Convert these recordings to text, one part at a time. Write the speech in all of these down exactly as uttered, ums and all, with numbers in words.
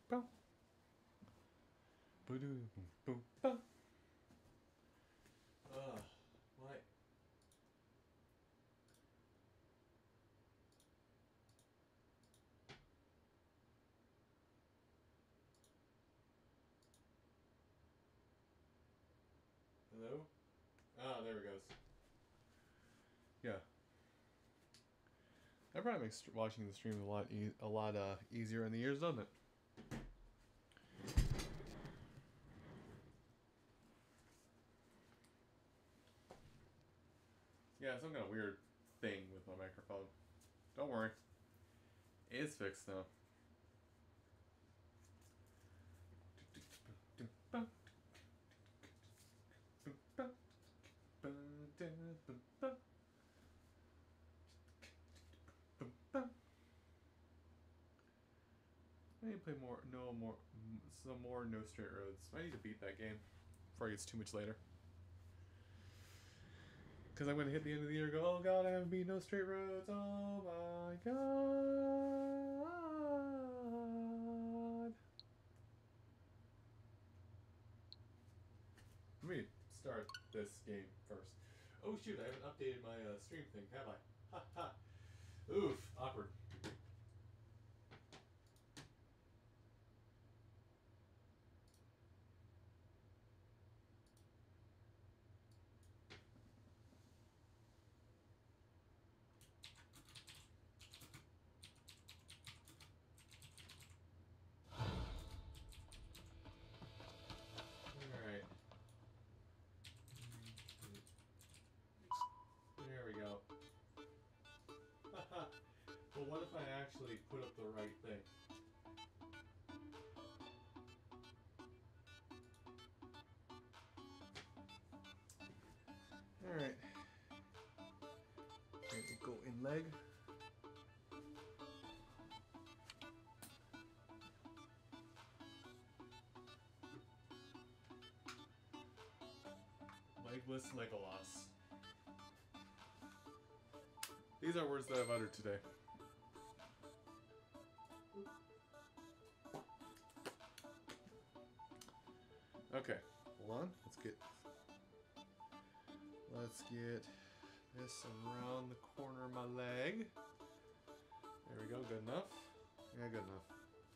Boom. Boom. Boom. Boom. Ugh. What? Hello? Ah, there it goes. Yeah. That probably makes watching the stream a lot e a lot uh, easier in the ears, doesn't it? Yeah, some kind of weird thing with my microphone. Don't worry. It's fixed now. I need to play more, no more, some more No Straight Roads. I need to beat that game before it gets too much later. Because I'm going to hit the end of the year and go, oh god, I haven't beat No Straight Roads. Oh my god. Let me start this game first. Oh shoot, I haven't updated my uh, stream thing, have I? Ha ha. Oof, awkward. Alright. There we go. Haha. Well, what if I actually put up the right thing? Alright. Let me go in leg. Legless Legolas. These are words that I've uttered today. Okay, hold on. Let's get let's get this around the corner of my leg. There we go. Good enough. Yeah, good enough.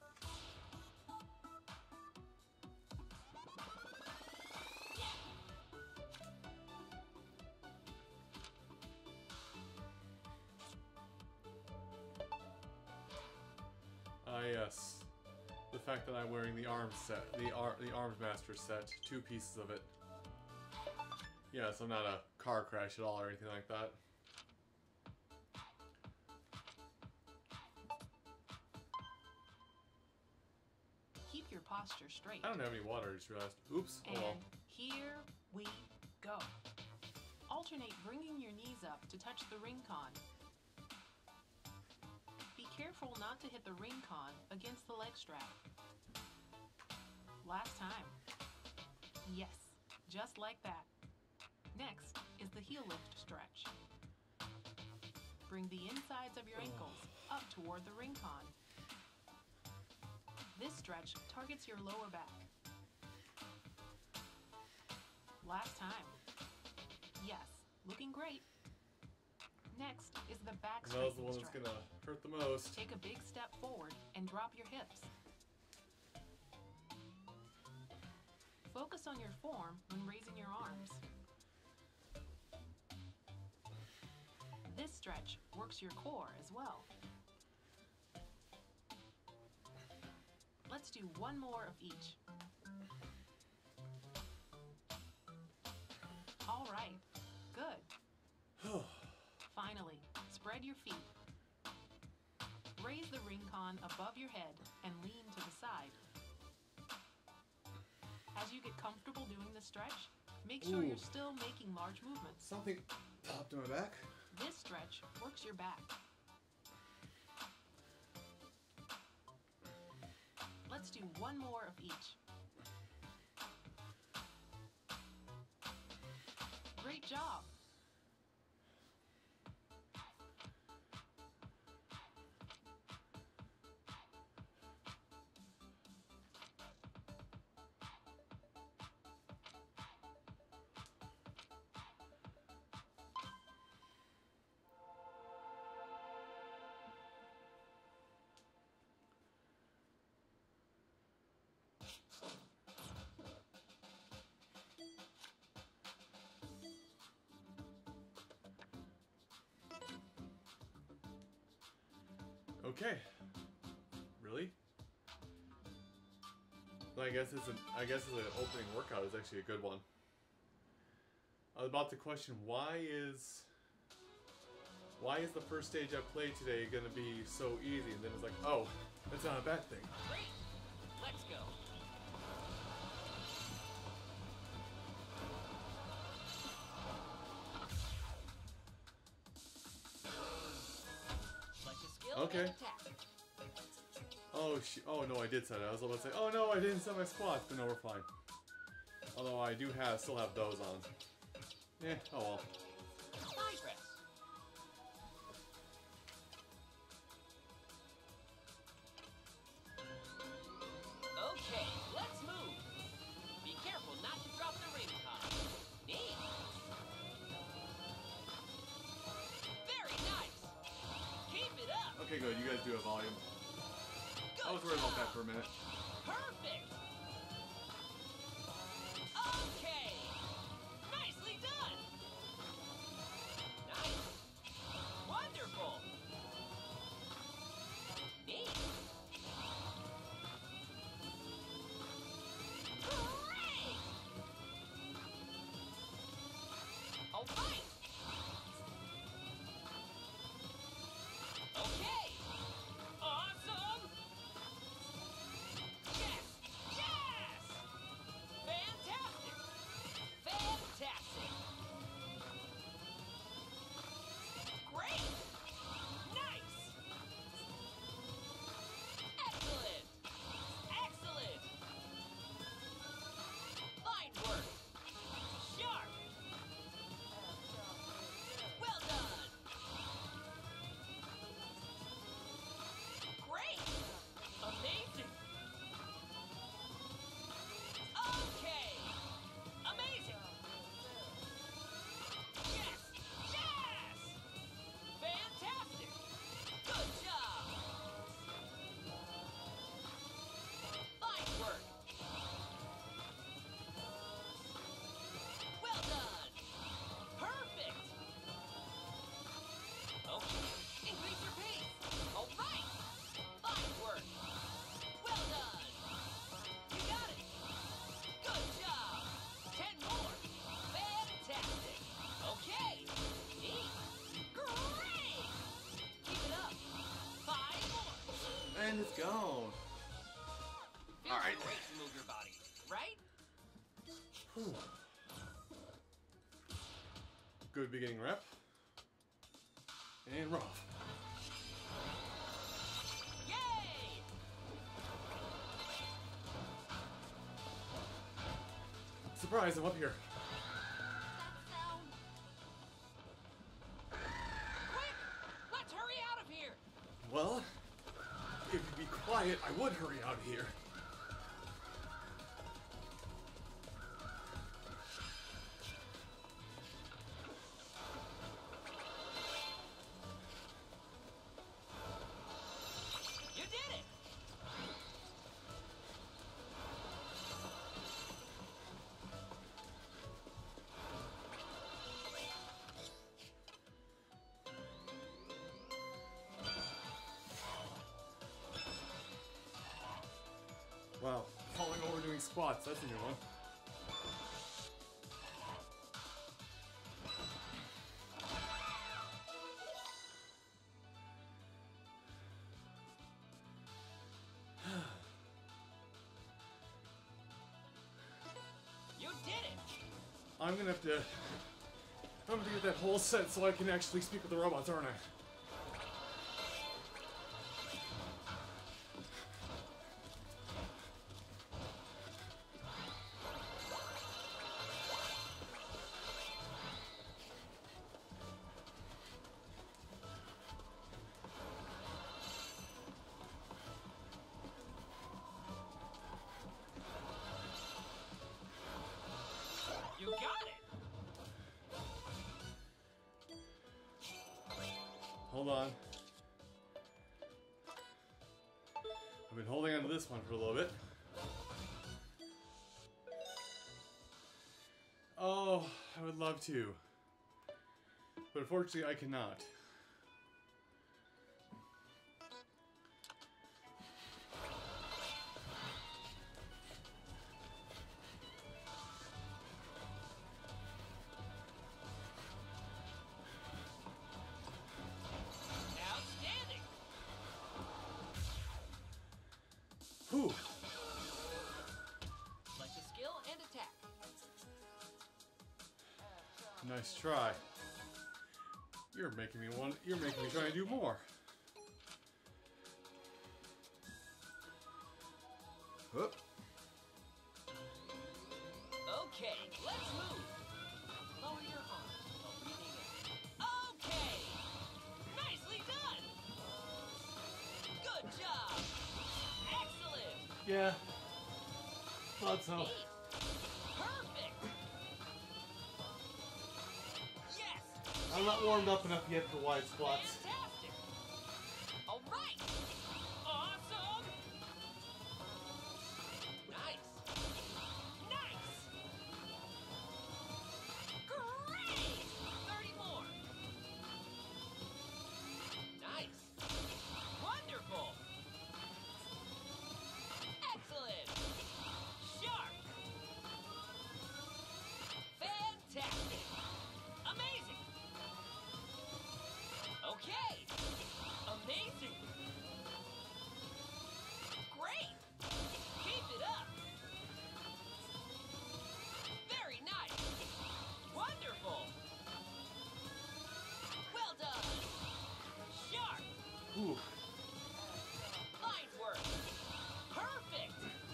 Ah, yes. The fact that I'm wearing the arms set, the ar the arms master set, two pieces of it. Yeah, so not a car crash at all or anything like that. Keep your posture straight. I don't have any water, I just realized. Oops. And oh well. Here we go. Alternate bringing your knees up to touch the ring con. Be careful not to hit the ring con against the leg strap. Last time. Yes, just like that. Next is the heel lift stretch. Bring the insides of your ankles up toward the ring con. This stretch targets your lower back. Last time. Yes, looking great. Next is the back That was the straightening one that's stretch. gonna hurt the most. Take a big step forward and drop your hips. Focus on your form when raising your arms. This stretch works your core as well. Let's do one more of each. All right, good. Finally, spread your feet. Raise the ring con above your head and lean to the side. As you get comfortable doing the stretch, make sure Ooh. you're still making large movements. Something popped in my back. This stretch works your back. Let's do one more of each. Great job! Okay. Really? Well, I guess it's an I guess it's an opening workout is actually a good one. I was about to question why is why is the first stage I played today gonna be so easy, and then it's like, oh, that's not a bad thing. Great. Let's go. Select a skill Okay. and attack. Oh, sh oh no, I did set it. I was about to say, oh no, I didn't set my squats, but no, we're fine. Although I do have still have those on. Eh, oh well. Thigh press. Okay, let's move. Be careful not to drop the ring pop. Neat. Very nice. Keep it up. Okay, good. You guys do have volume. Good I was worried about that job. for a minute. Perfect. Okay. Nicely done. Nice. Wonderful. Neat. Great. All right. Okay. Awesome. Yes. Yes. Fantastic. Fantastic. Great. Nice. Excellent. Excellent. Fine work. Sharp. Well done. Great. Amazing. Okay. Amazing. Yes. Yes. Fantastic. Good job. Fine work. Well done. Perfect. Okay. Increase your pace. All right. Fine work. Well done. You got it. Good job. Ten more. Fantastic. Okay. Neat. Great. Keep it up. Five more. And it's gone. Feels All right. great to move your body, right? Whew. Good beginning rep. And rough. Yay! Surprise, I'm up here. That sound. Quick! Let's hurry out of here! Well, if you'd be quiet, I would hurry out of here. You did it! Wow, falling over doing squats, that's a new one. You did it! I'm gonna have to... I'm gonna get that whole set so I can actually speak with the robots, aren't I? You got it! Hold on. I've been holding on to this one for a little bit. Oh, I would love to. But unfortunately, I cannot. Nice try. You're making me want. You're making me try to do more. Whoop. Okay, let's move. Lower your arms while breathing in. Okay! Nicely done! Good job! Excellent! Yeah. Thought so. Neat. Perfect! Yes! I'm not warmed up enough yet for wide squats. Fantastic! All right! Awesome! Nice! Nice! Great! thirty more! Nice! Wonderful! Excellent! Sharp! Fantastic! Amazing! Okay! Amazing! Great! Keep it up! Very nice! Wonderful! Well done! Sharp! Ooh. Line work! Perfect!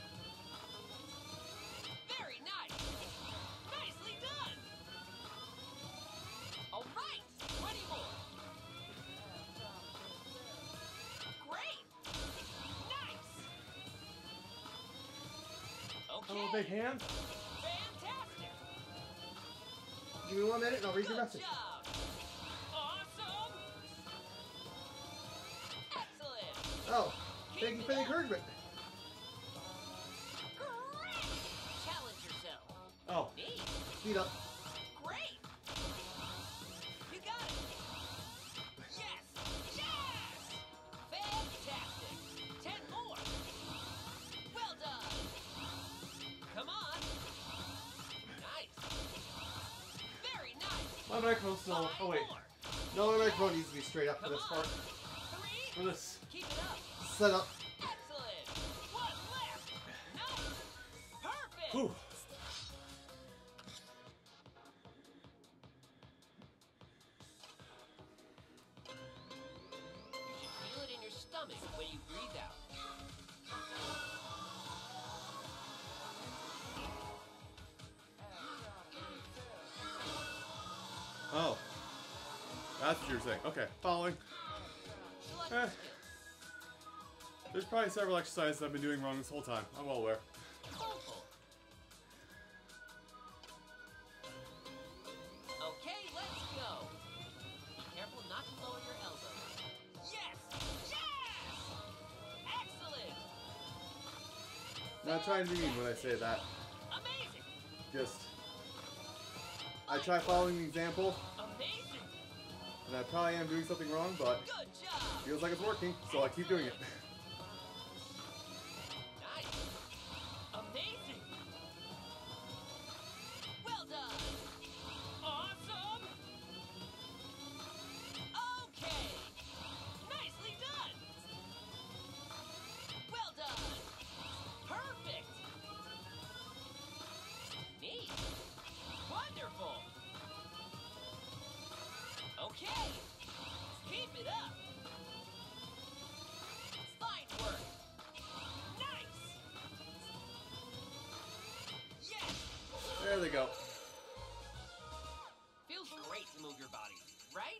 Very nice! Nicely done! All right! twenty more! Great! Nice! Okay! Hello, big hand. Fantastic! Give me one minute and I'll read your Good message. job! Awesome! Excellent! Oh, thank you for the encouragement. Great! Challenge yourself. Oh. Neat. Speed up. Great! You got it! Yes! Yes! Fantastic! Ten more! Well done! Come on! Nice! Very nice! My microphone's still. Five Oh wait. more. No, my microphone needs to be straight up for Come this on! part. Three! For this. Keep it up! Set up. Excellent! One left! Nice! Perfect! Whew. You should feel it in your stomach when you breathe out. Oh. That's what you're saying. Okay. Following. Select Eh. the skill. There's probably several exercises I've been doing wrong this whole time. I'm well aware. Hopeful. Okay, let's go. Be careful not to lower your elbows. Yes! Yes! Excellent! Not trying to be mean when I say that. Amazing! Just. I try following the example, Amazing! and I probably am doing something wrong, but Good job! feels like it's working, so I keep doing it. Nice! Amazing! Well done! Awesome! Okay! Nicely done! Well done! Perfect! Neat! Wonderful! Okay! Keep it up! Fine work! Nice! Yes! There they go. Feels great to move your body, right?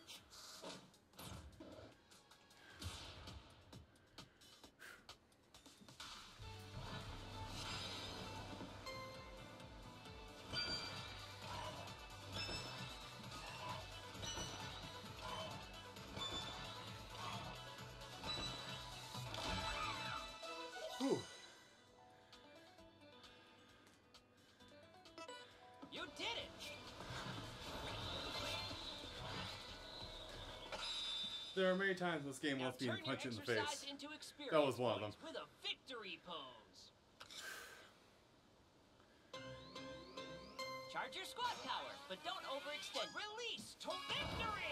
Whew. You did it! There are many times this game Now wants me to turn your punch in the exercise face. into experience That was one of them. points with a victory pose. Charge your squat power, but don't overextend. Release to victory!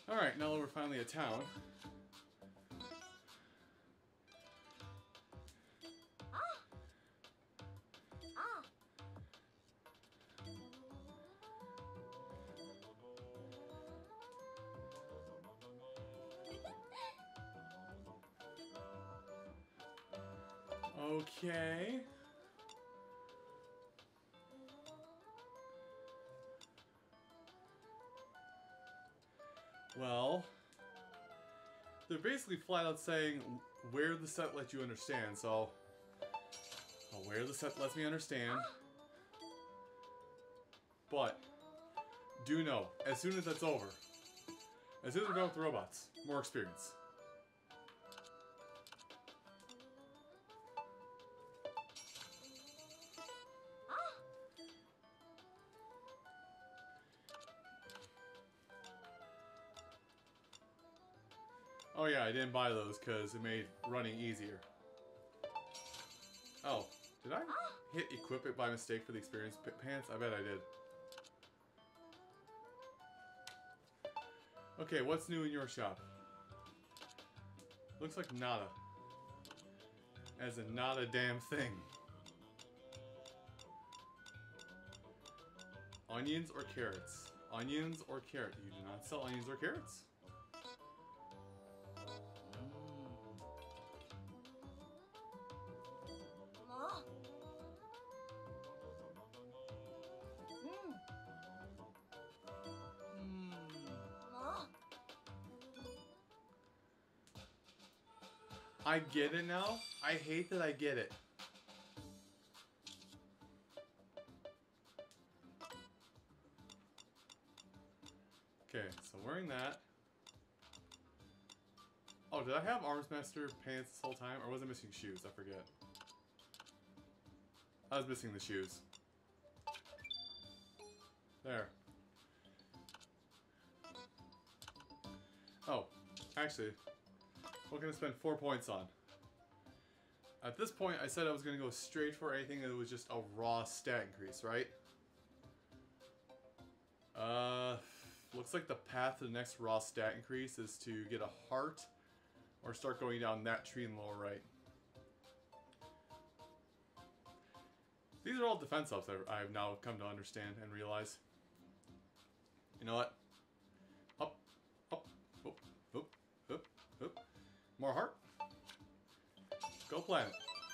Alright, now that we're finally at town. Okay. Well, they're basically flat out saying where the set lets you understand, so I'll where the set lets me understand. But do know, as soon as that's over, as soon as we're done with the robots, more experience. Oh yeah, I didn't buy those because it made running easier. Oh, did I hit equip it by mistake for the experience pants? I bet I did. Okay, what's new in your shop? Looks like nada. As in not a damn thing. Onions or carrots? Onions or carrot? You do not sell onions or carrots? I get it now. I hate that I get it. Okay, so wearing that. Oh, did I have Arms Master pants this whole time? Or was I missing shoes? I forget. I was missing the shoes. There. Oh, actually, what can I spend four points on? At this point, I said I was going to go straight for anything that was just a raw stat increase, right? Uh, looks like the path to the next raw stat increase is to get a heart or start going down that tree in the lower right. These are all defense ups I have now come to understand and realize. You know what? Up, up, up, up, up, up. More heart. Go planet.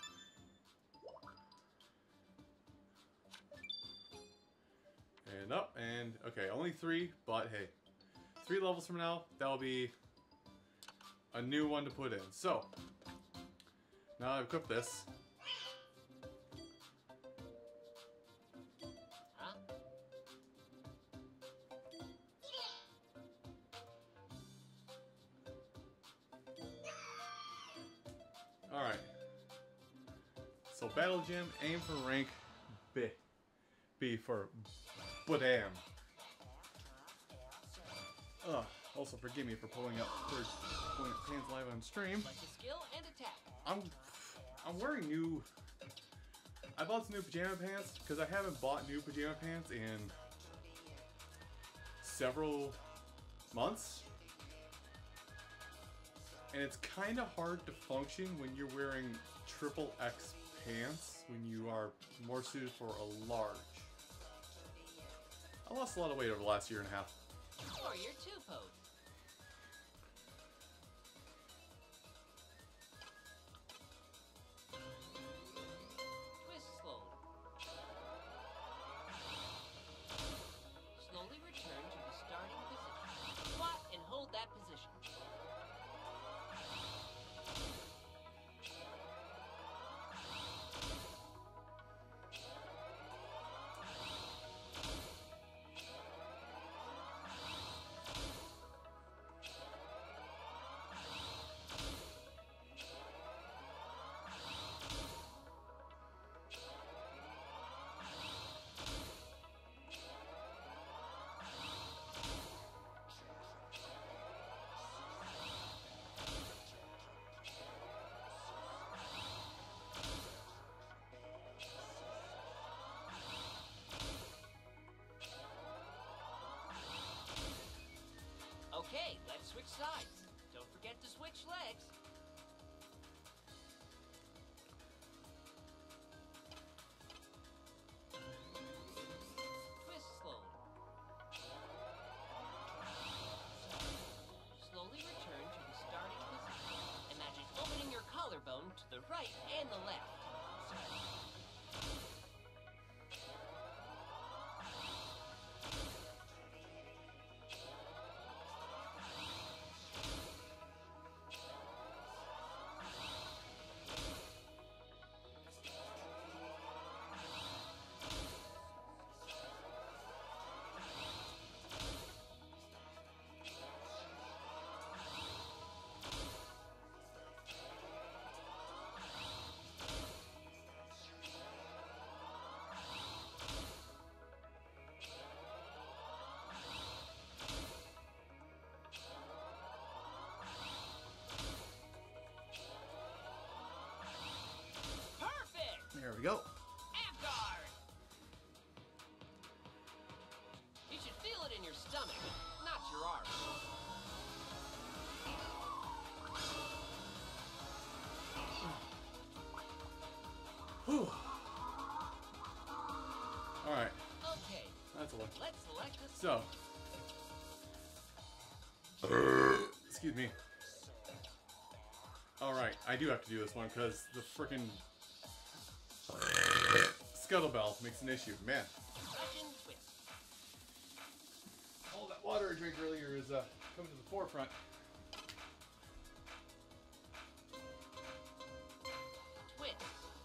And up, and okay, only three, but hey. Three levels from now, that'll be a new one to put in. So, now I've equipped this. Huh? Alright. So Battle Gym, aim for rank B. B for Badam. Ugh. Also forgive me for pulling up third point pants live on stream. Like the skill and attack. I'm I'm wearing new I bought some new pajama pants because I haven't bought new pajama pants in several months. And it's kind of hard to function when you're wearing triple X pants when you are more suited for a large. I lost a lot of weight over the last year and a half. Or your two pose. Twist slowly. Slowly return to the starting position. Squat and hold that position. go. Abguard! You should feel it in your stomach, not your arm. Whew. Alright, Okay, that's a lot. let's select a So. Excuse me. Alright, I do have to do this one because the frickin' Scuttlebell makes an issue. Man. second twist. All that water I drank earlier is uh, coming to the forefront. Twist.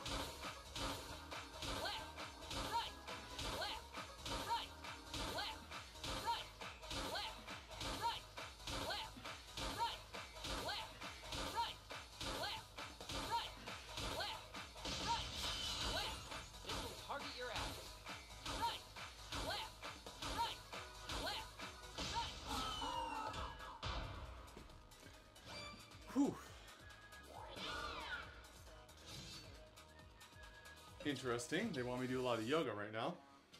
Left, right, left, right, left, right, left, right, left, right, left, right, left, right, left, right, left. This will target your ass. Right, left, right, left, right. Whew. Interesting. They want me to do a lot of yoga right now.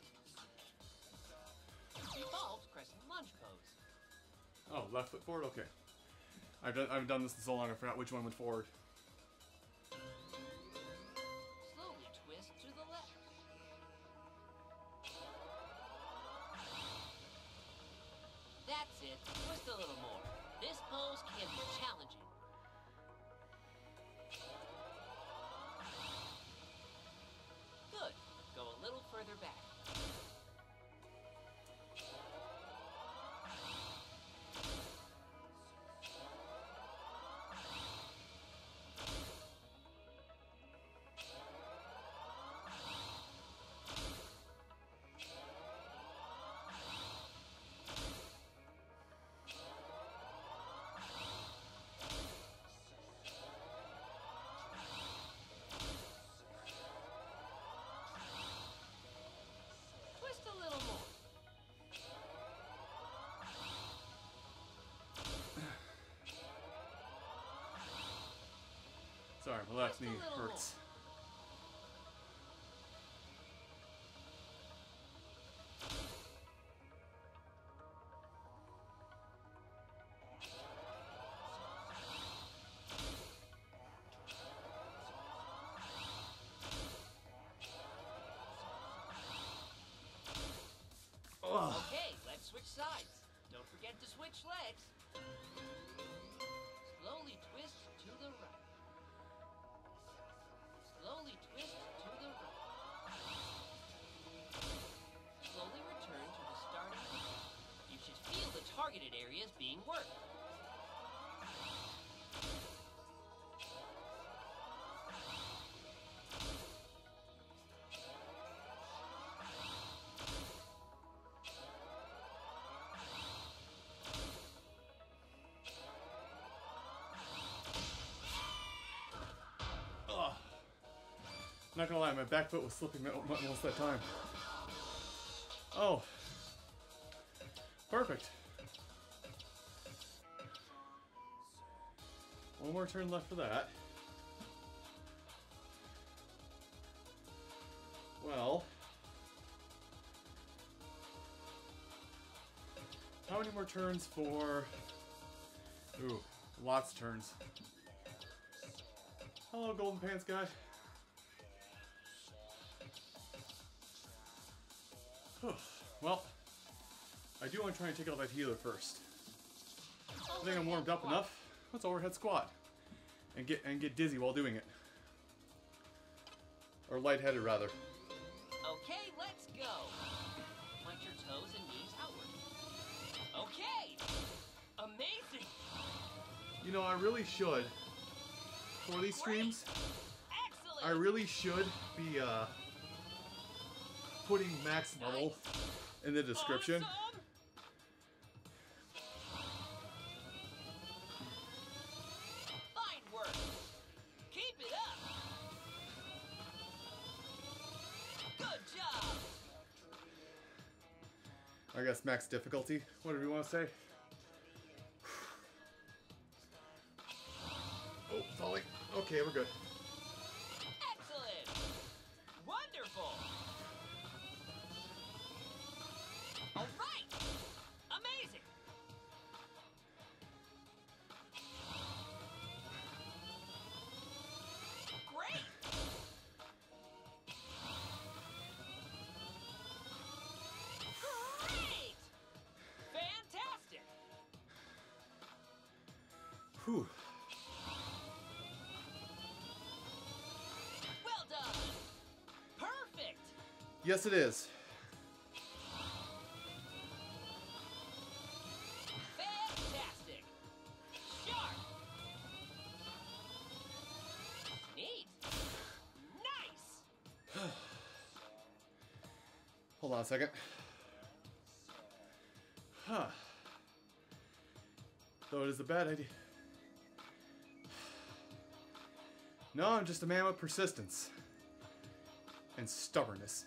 Default crescent lunge pose. Oh, left foot forward? Okay. I've done, I've done this in so long I forgot which one went forward. Slowly twist to the left. That's it. Twist a little more. This pose can be challenging. Good. Go a little further back. Twist a little more. Sorry, my left Just a knee little hurts. Ugh. Okay, let's switch sides. Don't forget to switch legs. Slowly twist to the right. Slowly twist to the right. Slowly return to the starting point. You should feel the targeted areas being worked. Ugh. Not gonna lie, my back foot was slipping mo- mo- most of that time. Oh. Perfect. One more turn left for that. Well. How many more turns for... Ooh, lots of turns. Hello, Golden Pants guy. Well, I do want to try and take out that healer first. I think I'm warmed up enough. Let's overhead squat and get and get dizzy while doing it, or lightheaded rather. Okay, let's go. Point your toes and knees outward. Okay. Amazing. You know, I really should for these streams. Excellent. I really should be uh, putting max level in the description. Awesome. Fine work. Keep it up. Good job. I guess max difficulty, whatever you want to say. Oh, falling. Okay, we're good. Excellent. Whew. Well done. Perfect. Yes, it is. Fantastic. Sharp. Neat. Nice. Hold on a second. Huh. Though it is a bad idea. No, I'm just a man with persistence. And stubbornness.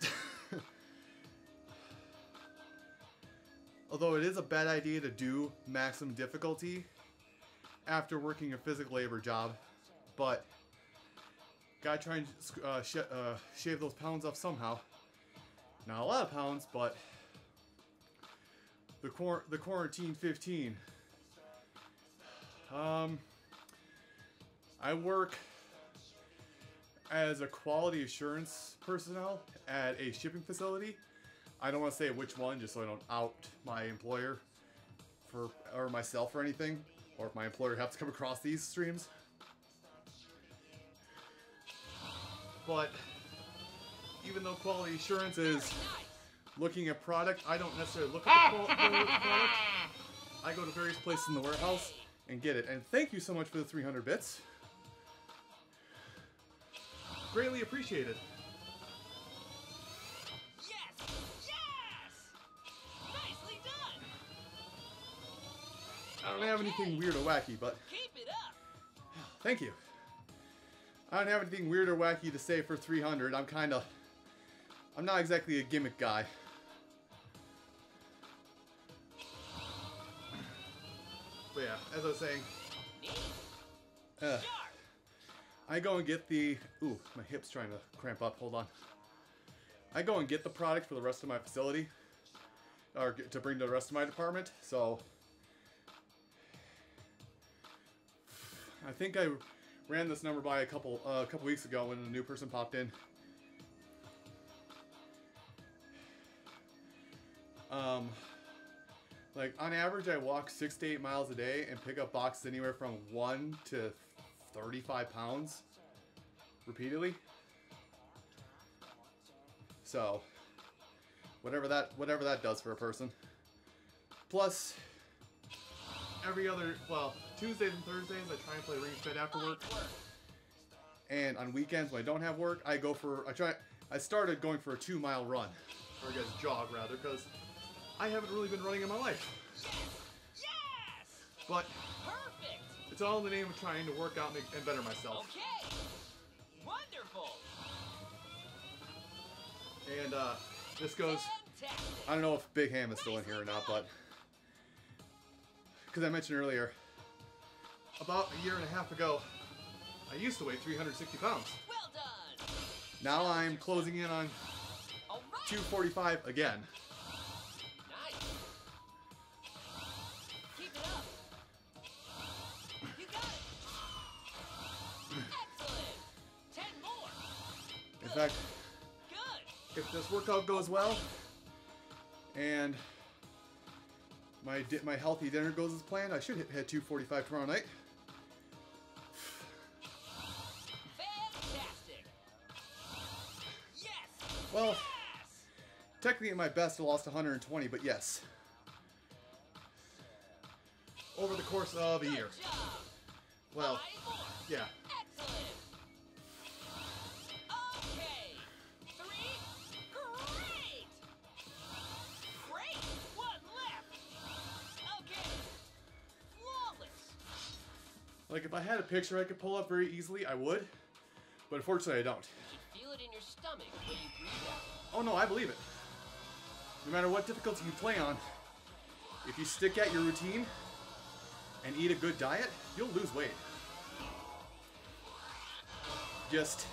Although it is a bad idea to do maximum difficulty after working a physical labor job. But gotta try and uh, sh uh, shave those pounds off somehow. Not a lot of pounds, but the quar the quarantine fifteen. Um, I work as a quality assurance personnel at a shipping facility. I don't want to say which one, just so I don't out my employer for or myself or anything, or if my employer happens to come across these streams. But even though quality assurance is looking at product, I don't necessarily look at the qual- the product. I go to various places in the warehouse and get it. And thank you so much for the three hundred bits. Greatly appreciated. Yes! Yes! Nicely done! I don't have anything weird or wacky, but Keep it up! thank you. I don't have anything weird or wacky to say for three hundred. I'm kind of... I'm not exactly a gimmick guy. But yeah, as I was saying, Neat. uh, Sharp. I go and get the... Ooh, my hip's trying to cramp up. Hold on. I go and get the product for the rest of my facility. Or get, to bring to the rest of my department. So... I think I ran this number by a couple uh, a couple weeks ago when a new person popped in. Um, like on average, I walk six to eight miles a day and pick up boxes anywhere from one to thirty-five pounds repeatedly. So, whatever that whatever that does for a person. Plus, every other well, Tuesdays and Thursdays I try and play Ring Fit after work. Nice work. And on weekends when I don't have work, I go for I try I started going for a two mile run, or I guess jog rather, because I haven't really been running in my life. Yes! Yes! But Perfect! it's all in the name of trying to work out and, make, and better myself. Okay! Wonderful! And uh, this goes. Fantastic! I don't know if Big Ham is still in here or not, but because I mentioned earlier, about a year and a half ago, I used to weigh three hundred sixty pounds. Well done! Now I'm closing in on All right! two forty-five again. Nice! Keep it up! You got it! Excellent! Ten more! In fact, Good! if this workout goes well, and my di my healthy dinner goes as planned, I should hit, hit two forty-five tomorrow night. Fantastic! Yes! Well, Yes! technically at my best I lost one hundred twenty, but yes. Over the course of a year. Good job! Well, Five more! yeah. Excellent! Okay! Three! Great! Great! One left! Okay! Flawless! Like if I had a picture I could pull up very easily, I would. But unfortunately I don't. You should feel it in your stomach when you breathe out. Oh no, I believe it. No matter what difficulty you play on, if you stick at your routine and eat a good diet, you'll lose weight. Just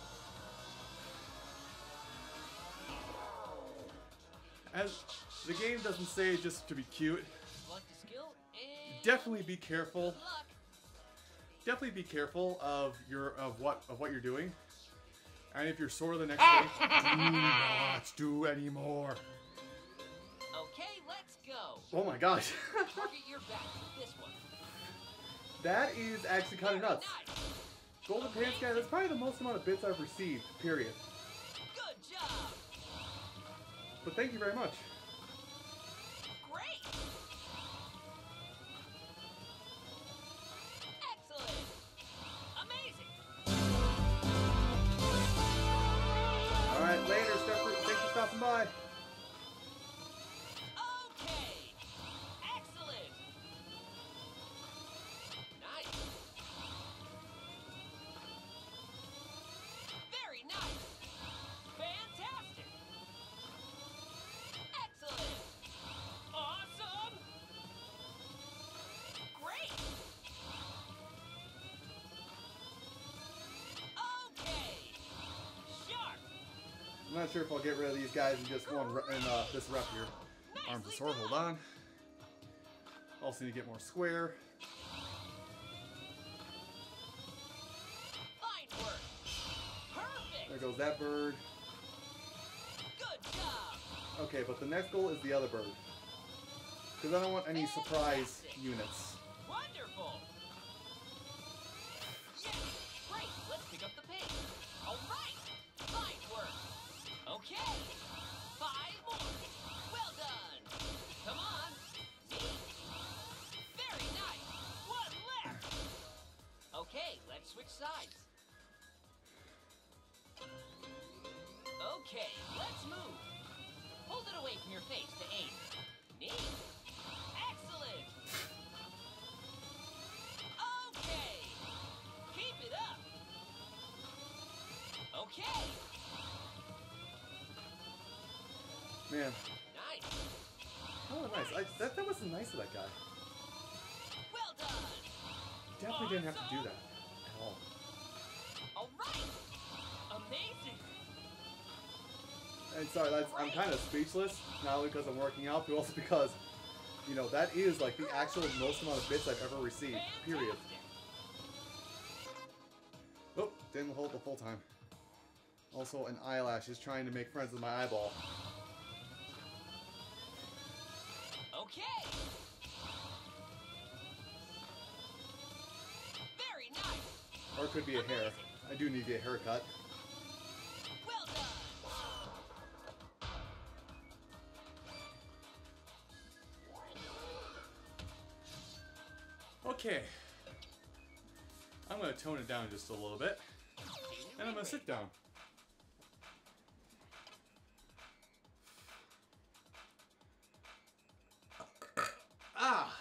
as the game doesn't say just to be cute, Select a skill and definitely be careful. good luck. Definitely be careful of your of what of what you're doing. And if you're sore the next day, do not do anymore. Okay, let's go. Oh my gosh. Target your back with this one. That is actually kind of Very nuts. nice. Golden Pants guy, that's probably the most amount of bits I've received, period. Good job. But thank you very much. Great. Excellent. Amazing. Alright, later, Stepford. Thanks for stopping by. Okay. Excellent. Nice. Very nice. Fantastic. Excellent. Awesome. Great. Okay. Sharp. I'm not sure if I'll get rid of these guys in just one re in uh, this rep here. Arms and sword, hold on. Also need to get more square. Fine work. Perfect. There goes that bird. Good job. Okay, but the next goal is the other bird. Because I don't want any surprise units. Wonderful. Yes. Great. Let's pick up the pace. All right. Fine work. Okay. Five more. Well done. Come on. Neat. Very nice. One left. Okay, let's switch sides. Okay, let's move. Hold it away from your face to aim. Neat. Excellent. Okay. Keep it up. Okay. Man, Nice. oh nice. I, that, that was nice of that guy. Well done. Definitely didn't have to do that at all. All right. Amazing. And sorry, that's, I'm kind of speechless, not only because I'm working out, but also because, you know, that is like the actual most amount of bits I've ever received, period. Fantastic. Oh, didn't hold the full time. Also, an eyelash is trying to make friends with my eyeball. Okay. Very nice. Or it could be a hair. I do need to get a haircut. Well done. Okay. I'm going to tone it down just a little bit. And I'm going to sit down. Ah!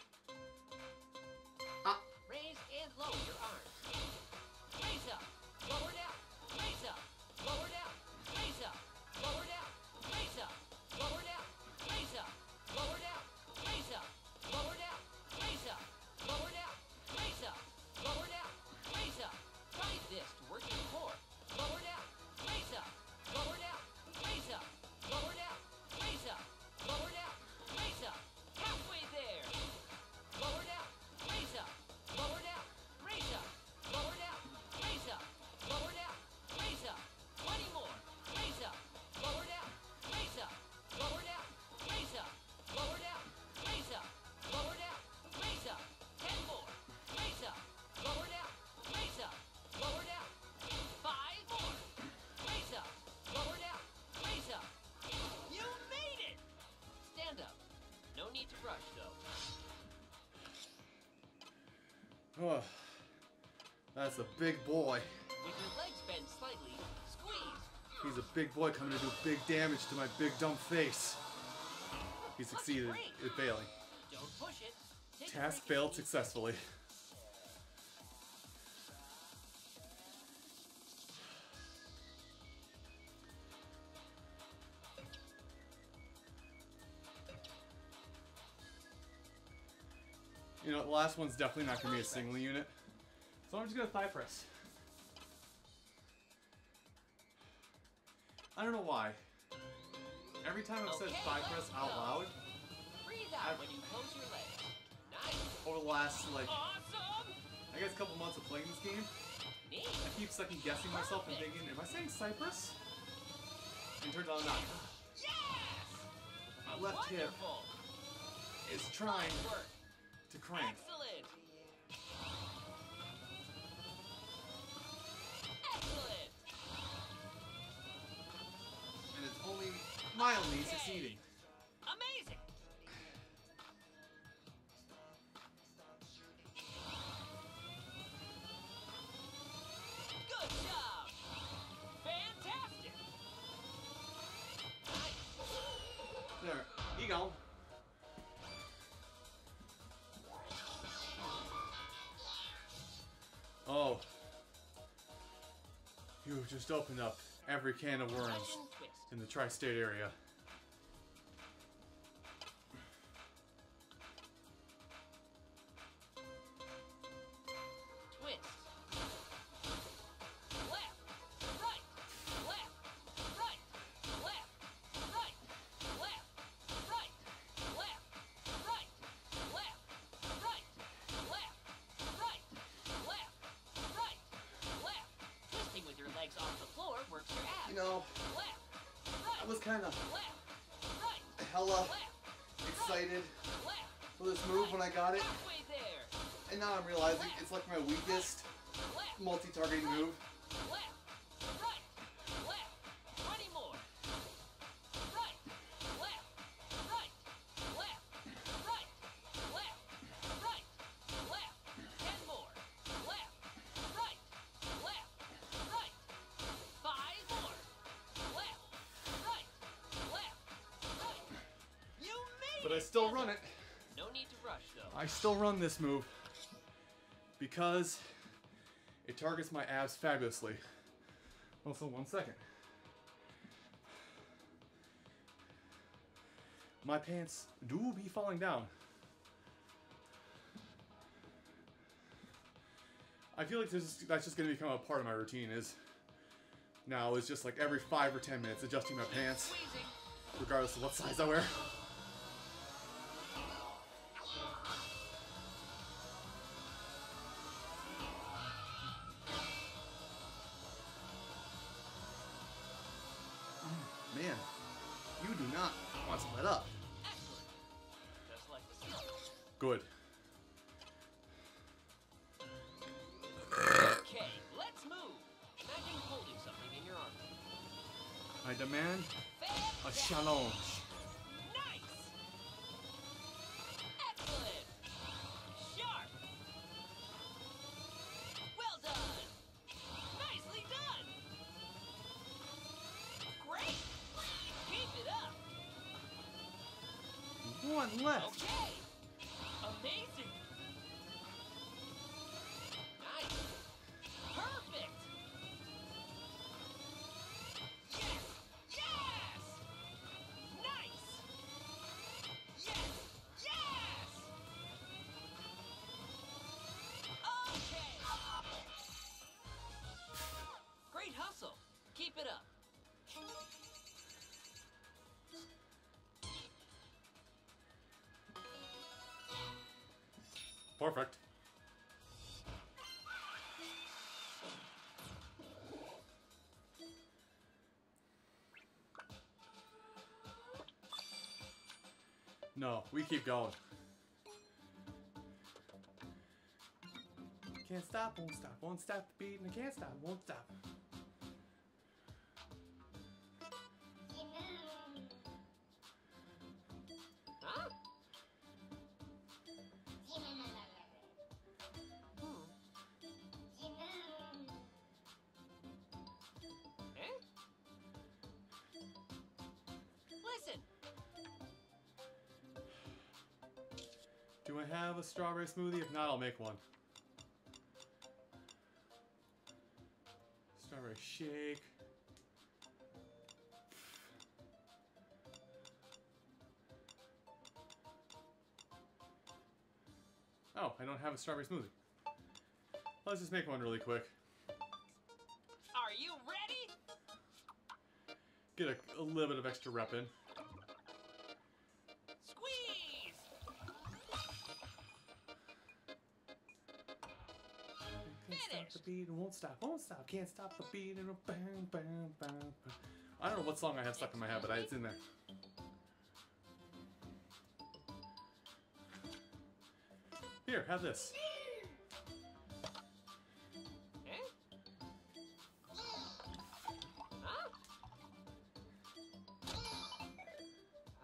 Raise and lower your arms. Raise up. Lower down. Raise up. Lower down. Raise up. Lower down. Raise up. Lower down. Raise up. Lower down. Raise up. Lower down. Raise up. Lower down. Raise up. Lower down. Raise up. Try this to work your core. Lower down. Raise up. Lower down. Raise up. Lower down. Raise up. Lower down. Raise up. Halfway there. Lower down. Raise up. Lower down. Raise up. Lower down. Raise up. Lower down. Raise up. twenty more. Raise up. Lower down. Raise up. Lower down. Raise up. Lower down. Raise up. Lower down. Raise up. ten more. Raise up. Lower down. Raise up. Lower down. five more. Raise up. Lower down. Raise up. You made it! Stand up. No need to rush, though. Oh, that's a big boy. With your legs bent slightly, squeeze. He's a big boy coming to do big damage to my big dumb face. He succeeded in failing. Don't push it. Take a Task break failed and- successfully. You know, the last one's definitely not going to be a single unit. So I'm just going to thigh press. I don't know why. Every time I've said Okay, thigh let's press out go. loud, Breathe out I've- when you close your legs. Nice. over the last, like, Awesome. I guess a couple months of playing this game, Neat. I keep second guessing myself and thinking, am I saying Cypress? And turns out I'm not. Yes. My left hip Wonderful. is trying Nice work. to crank. Excellent. eating. Amazing! Good job! Fantastic! Nice! There, you go. Oh. You've just opened up every can of worms Touch and twist. in the tri-state area. Twist. Left, right, left, right, left, right, left, right, left, right, left, right, left, right, left, right, left. Twisting with your legs off the floor works your abs. You know, Left, I right, was kind of left, right, hella left, excited left. for this move when I got it, Halfway there. and now I'm realizing it's like my weakest Left, multi-targeting move. left, right, left. Twenty more. Right, left, right, left, right, left, right, left. Ten more. Left, right, left, right. Five more. Left, right, left, right. You made But I it, still Desert. run it. No need to rush though. I still run this move because it targets my abs fabulously. Also, one second. My pants do be falling down. I feel like this, that's just going to become a part of my routine. Is now is just like every five or ten minutes adjusting my pants, Squeezing. regardless of what size I wear. Man, you do not want to let up. Excellent. Just like the silk. Good. Okay, let's move. Imagine holding something in your arm. I demand a Fantastic. challenge. Nice. Excellent. Sharp. Well done. Nicely done. Great. Keep it up. One left. Okay. Amazing. Nice. Perfect. Yes. Yes. Nice. Yes. Yes. Okay. Great hustle. Keep it up. Perfect. No, we keep going. Can't stop, won't stop, won't stop the beat, and I can't stop, won't stop. Huh? Hmm. Eh? Listen. Do I have a strawberry smoothie? If not, I'll make one. Strawberry shake. Oh, I don't have a strawberry smoothie. Let's just make one really quick. Are you ready? Get a, a little bit of extra rep in. Squeeze. Can't stop Finished. the beat and won't stop, won't stop, can't stop the beat and bang, bang, bang, bang. I don't know what song I have stuck in my head, but I, it's in there. Here, have this. Eh? Huh?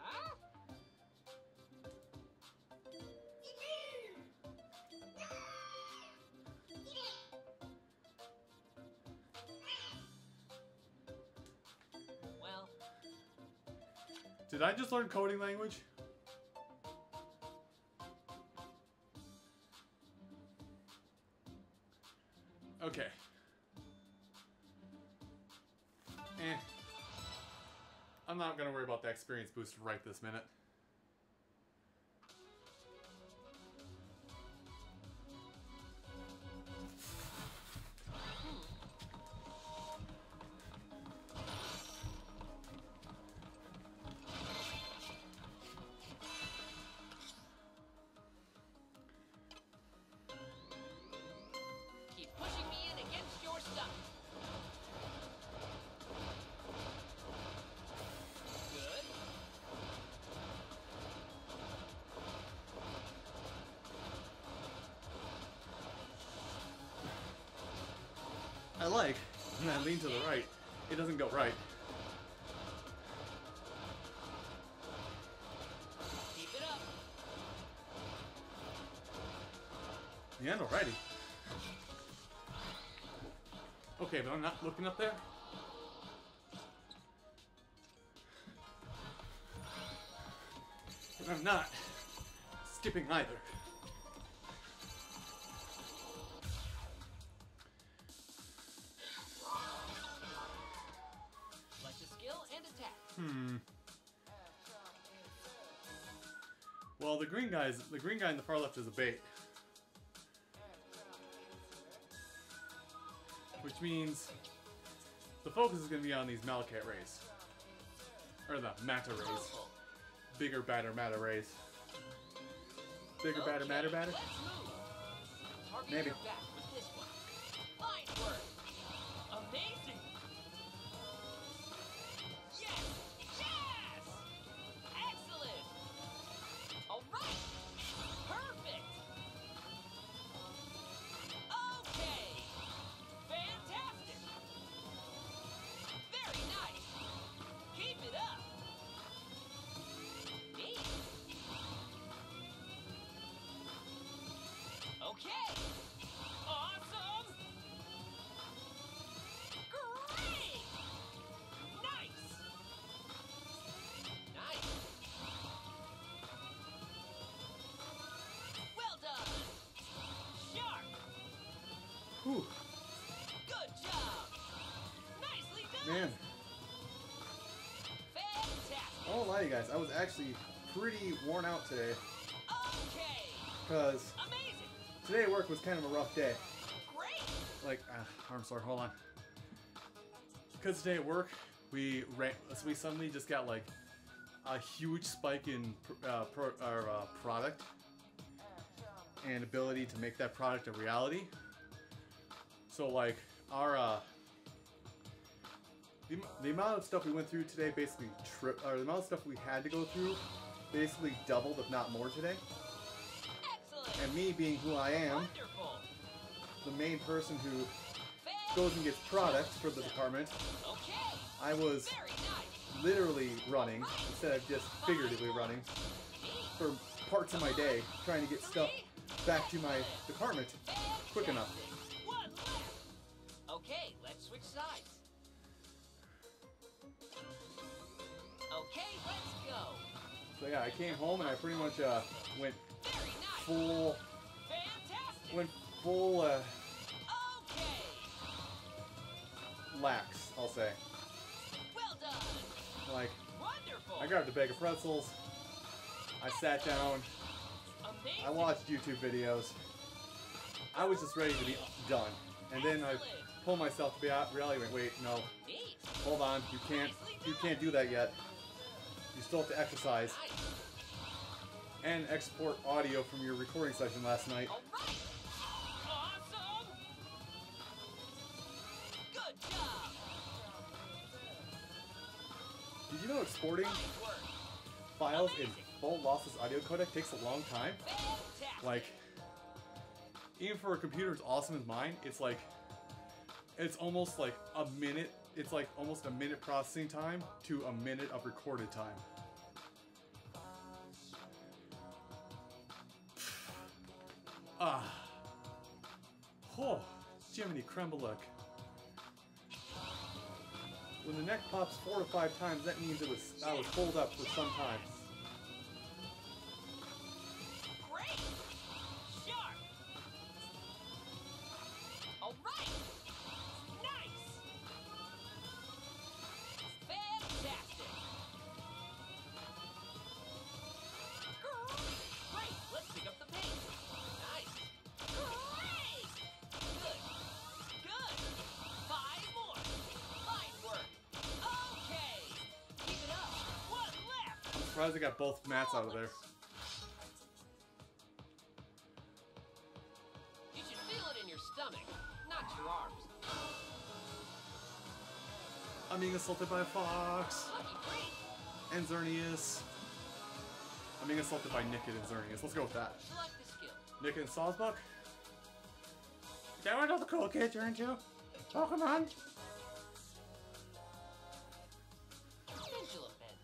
Did I just learn coding language? Okay. Eh. I'm not gonna worry about the experience boost right this minute. Keep pushing me in against your stuff. Good. I like when I lean to the right, it doesn't go right. Keep it up. Yeah, alrighty. Okay, but I'm not looking up there. And I'm not skipping either. Select a skill and attack. Hmm. Well, the green guy's the green guy in the far left is a bait. Which means the focus is going to be on these Malacat rays. Or the Mata rays. Colorful. Bigger, badder, matter rays. Bigger, badder, Okay, matter, badder? let's move. Target Maybe. your back with this one. Fine work. Amazing. Yes! Yes! Excellent! All right! Perfect! Okay! Fantastic! Very nice! Keep it up! Neat! Okay! Awesome! Great! Nice! Nice! Well done! Sharp! Whew, Good job! Nicely done! man. Fantastic! I won't lie to you guys, I was actually pretty worn out today. Okay! Because Amazing! today at work was kind of a rough day. Great! Like, ah, arm sore, hold on. Because today at work, we ran, so we suddenly just got like a huge spike in uh, pro, our uh, product and ability to make that product a reality. So like our uh, the, the amount of stuff we went through today basically tri- or the amount of stuff we had to go through basically doubled, if not more, today. Excellent! And me being who I am, Wonderful! the main person who goes and gets products for the department, Okay! I was Very nice! literally running instead of just figuratively running for parts of my day, trying to get stuff back to my department quick enough. Fantastic. One left! Okay, let's switch sides. Okay, let's go! So yeah, I came home and I pretty much uh, went Very nice! full, Fantastic! went full uh, Okay! lax, I'll say. Well done! Like, Wonderful! I grabbed a bag of pretzels, I sat down, Amazing! I watched YouTube videos, I was just ready to be done. And then I pulled myself to be out, reality, went, wait, no, Neat! hold on, you can't, you can't do that yet. You still have to exercise Nice! and export audio from your recording session last night. All right! Awesome! Good job! Did you know exporting Nice work! files in full lossless audio codec takes a long time? Fantastic! Like, even for a computer as awesome as mine, it's like, it's almost like a minute, it's like almost a minute processing time to a minute of recorded time. Ah. Oh, Jiminy Krembeluk. When the neck pops four to five times, that means it was I was pulled up for some time. Great! Sharp! Alright! Nice! Fantastic! Great! Let's pick up the pace! Nice! Great! Good! Good! Five more! Fine work! Okay! Keep it up! One left! I'm surprised I got both mats out of there. You should feel it in your stomach, not your arms. I'm being assaulted by a fox Lucky great! and Xerneas. I'm being assaulted by Nick and Xerneas. Let's go with that. Select the skill. Nick and Sawsbuck. Is that what all the cool kids are into? Pokemon? Pendulum bend.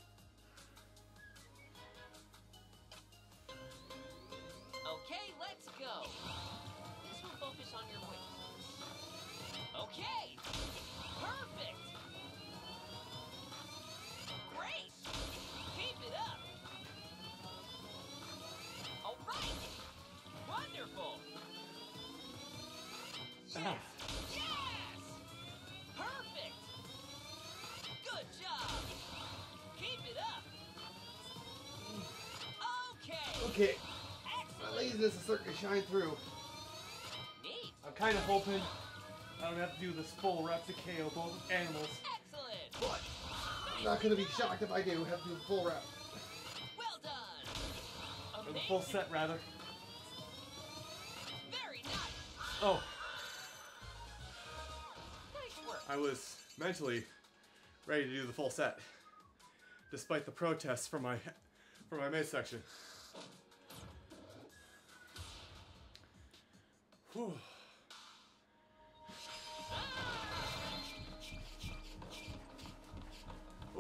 Okay, let's go. This will focus on your wings. Okay! Perfect! Great! Keep it up! Alright! Wonderful! Ah. Yes! Perfect! Good job! Keep it up! Okay! Okay, my Excellent! laziness is starting to shine through. Neat! I'm kind of hoping I don't have to do this full reps to K O both animals. Excellent! But I'm not going to be shocked if I do have to do the full rep. Well done! Or the full Amazing! set, rather. Very nice! Oh, Nice work! I was mentally ready to do the full set, despite the protests from my from my midsection. Whew. Oh.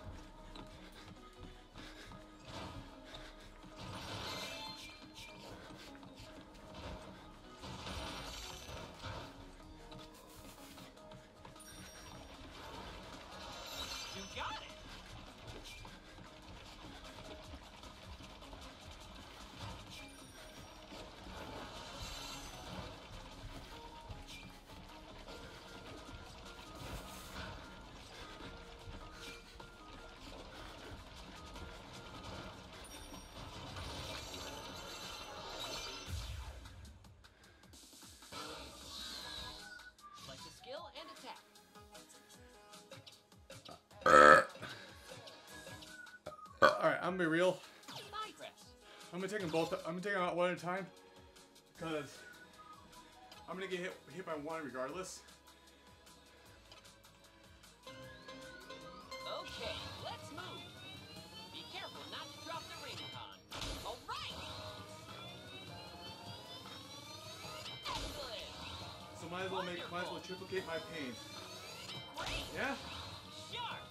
You got it! Select a skill and attack. All right, I'm gonna be real. Digress. I'm gonna take them both. I'm gonna take them out one at a time because I'm gonna get hit, hit by one regardless. Okay, let's move. Be careful not to drop the ring con. All right. Excellent. So might as well make, might as well triplicate my pain. Great. Yeah. Sharp.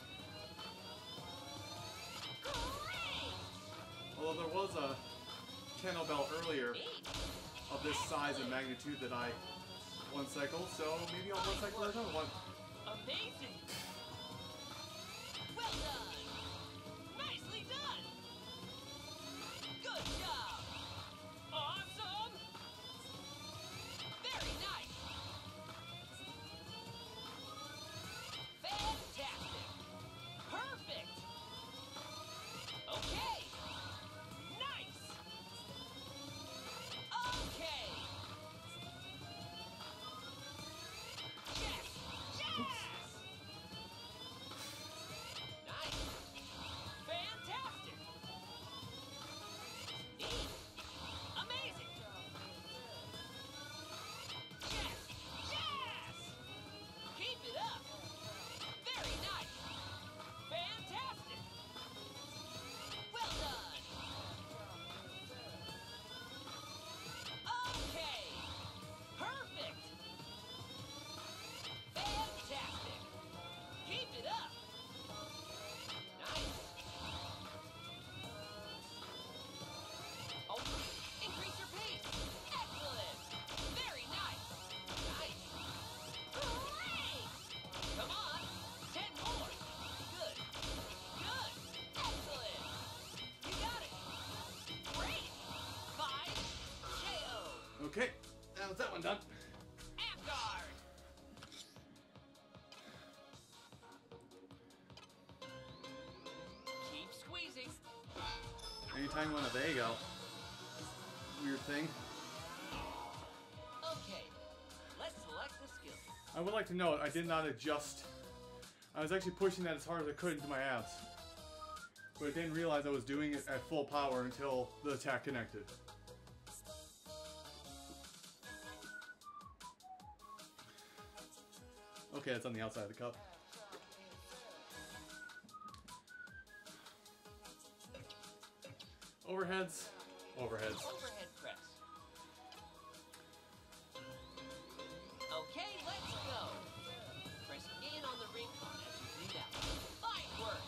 Great. Although there was a channel bell earlier Neat. of this size and magnitude that I one cycle, so maybe I'll one cycle another one. Amazing. Well done. Nicely done. Good job. Awesome. Very nice. Fantastic. Perfect. Okay. Nice. Okay. Yes. Yes. Nice. that's that one done. Amp guard. Keep squeezing. Anytime you want to, there you go. Weird thing. Okay, let's select the skill. I would like to note, I did not adjust. I was actually pushing that as hard as I could into my abs. But I didn't realize I was doing it at full power until the attack connected. Okay, it's on the outside of the cup. Overheads. Overheads. Overhead press. Okay, let's go. Press in on the ring card as you breathe out. Fine work.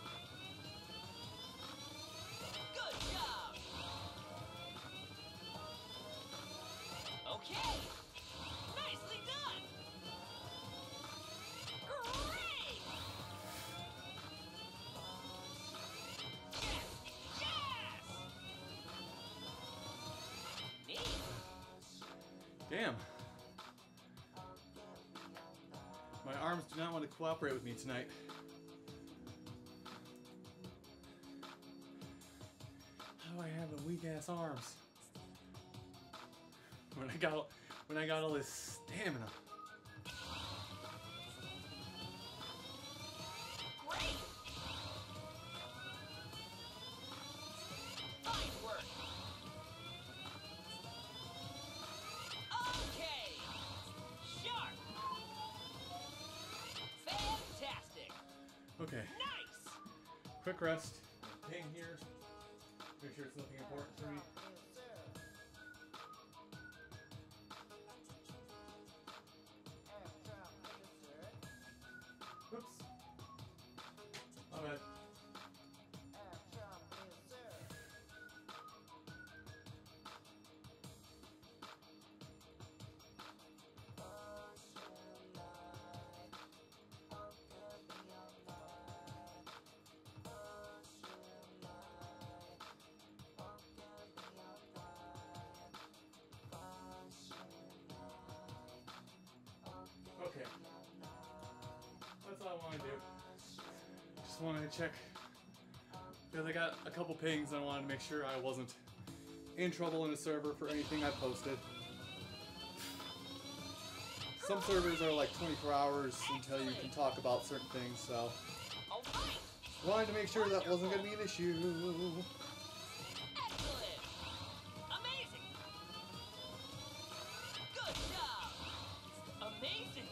Good job. Okay. Nicely done. Great. Yes. Yes. Neat. Damn. My arms do not want to cooperate with me tonight. How do I have the weak ass arms? When I got when I got all this stamina. Great. Fine work. Okay. Sharp. Fantastic. Okay, Nice. quick rest. Hang here. Make sure it's nothing important for me. Oops. My bad. Okay. That's all I want to do. Just wanted to check. Because I got a couple pings and I wanted to make sure I wasn't in trouble in the server for anything I posted. Some servers are like twenty-four hours until you can talk about certain things, so All right. wanted to make sure that wasn't going to be an issue. Excellent. Amazing. Good job. Amazing.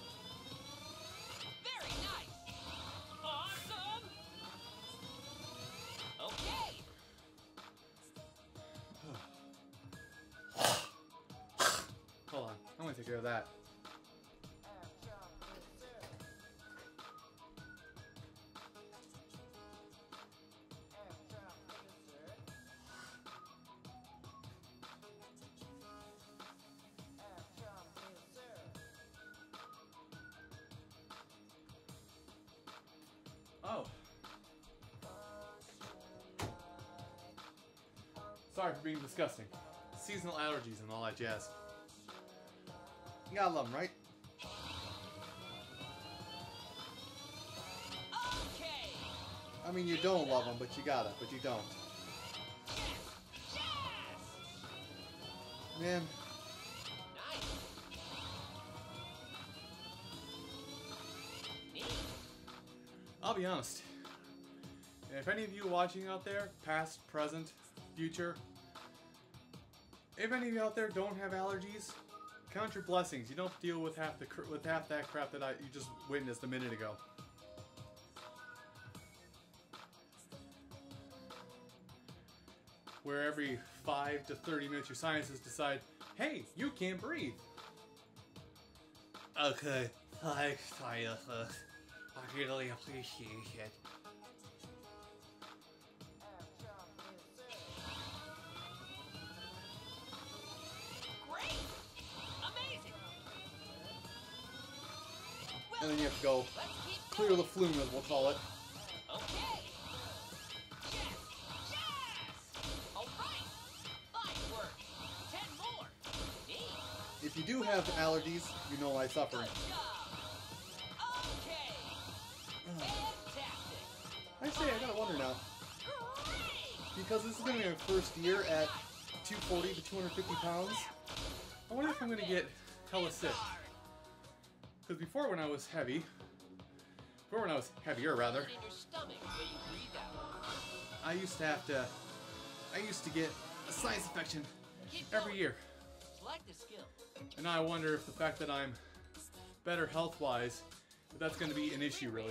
Very nice. Awesome. Okay. Hold on, I'm going to take care of that. Oh. Sorry for being disgusting. Seasonal allergies and all that jazz. You gotta love them, right? Okay. I mean, you don't love them, but you gotta, but you don't. Yes. Yes. Man, Nice. Neat. I'll be honest. If any of you watching out there, past, present, future, if any of you out there don't have allergies, count your blessings. You don't deal with half the cr with half that crap that I you just witnessed a minute ago. Where every five to thirty minutes your scientists decide, hey, you can't breathe. Okay, thanks, scientists. I really appreciate it. Great. Amazing. Well And then you have to done. go Let's keep clear going. the flume, as we'll call it. Okay. Yes. Yes. All right. Fine work. Ten more. Neat. if you do have allergies, you know I suffer. Good job. Okay. Fantastic. Actually, I gotta wonder now. Great. Because this is gonna be my first year at two forty to two fifty pounds, I wonder if I'm gonna get hella sick. Because before when I was heavy, before when I was heavier rather, Put it in your stomach when you breathe out. I used to have to, I used to get a sinus infection Keep every going. year. Select the skill. And now I wonder if the fact that I'm better health-wise, if that's going to be an issue really.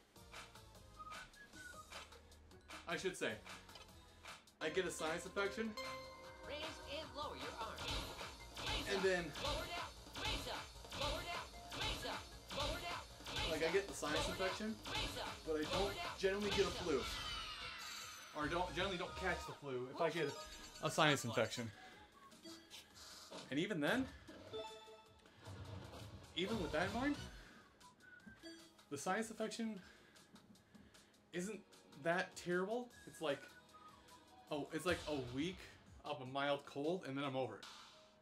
I should say, I get a sinus infection, Raise and lower your arms. Raise and up. then, Lower down. Raise up. Lower down. Raise up. Lower down. Raise like, I up. get the sinus Lower down. infection, Raise up. but I Lower don't down. generally get a Raise up. flu. Or don't generally don't catch the flu if I get a sinus infection. And even then, even with that in mind, the sinus infection isn't that terrible. It's like, oh, it's like a week of a mild cold, and then I'm over it.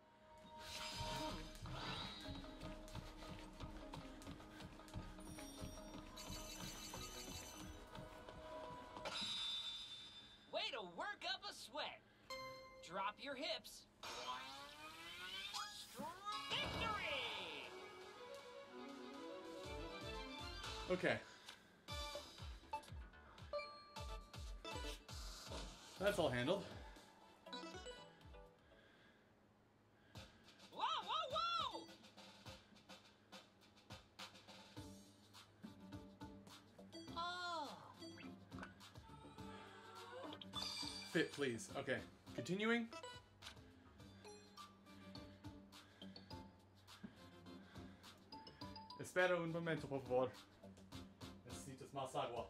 Way to work up a sweat. Drop your hips. Victory! Okay. That's all handled. Whoa, whoa, whoa! Oh. Fit, please. Okay. Continuing. Espera un momento, por favor. Necesitas más agua.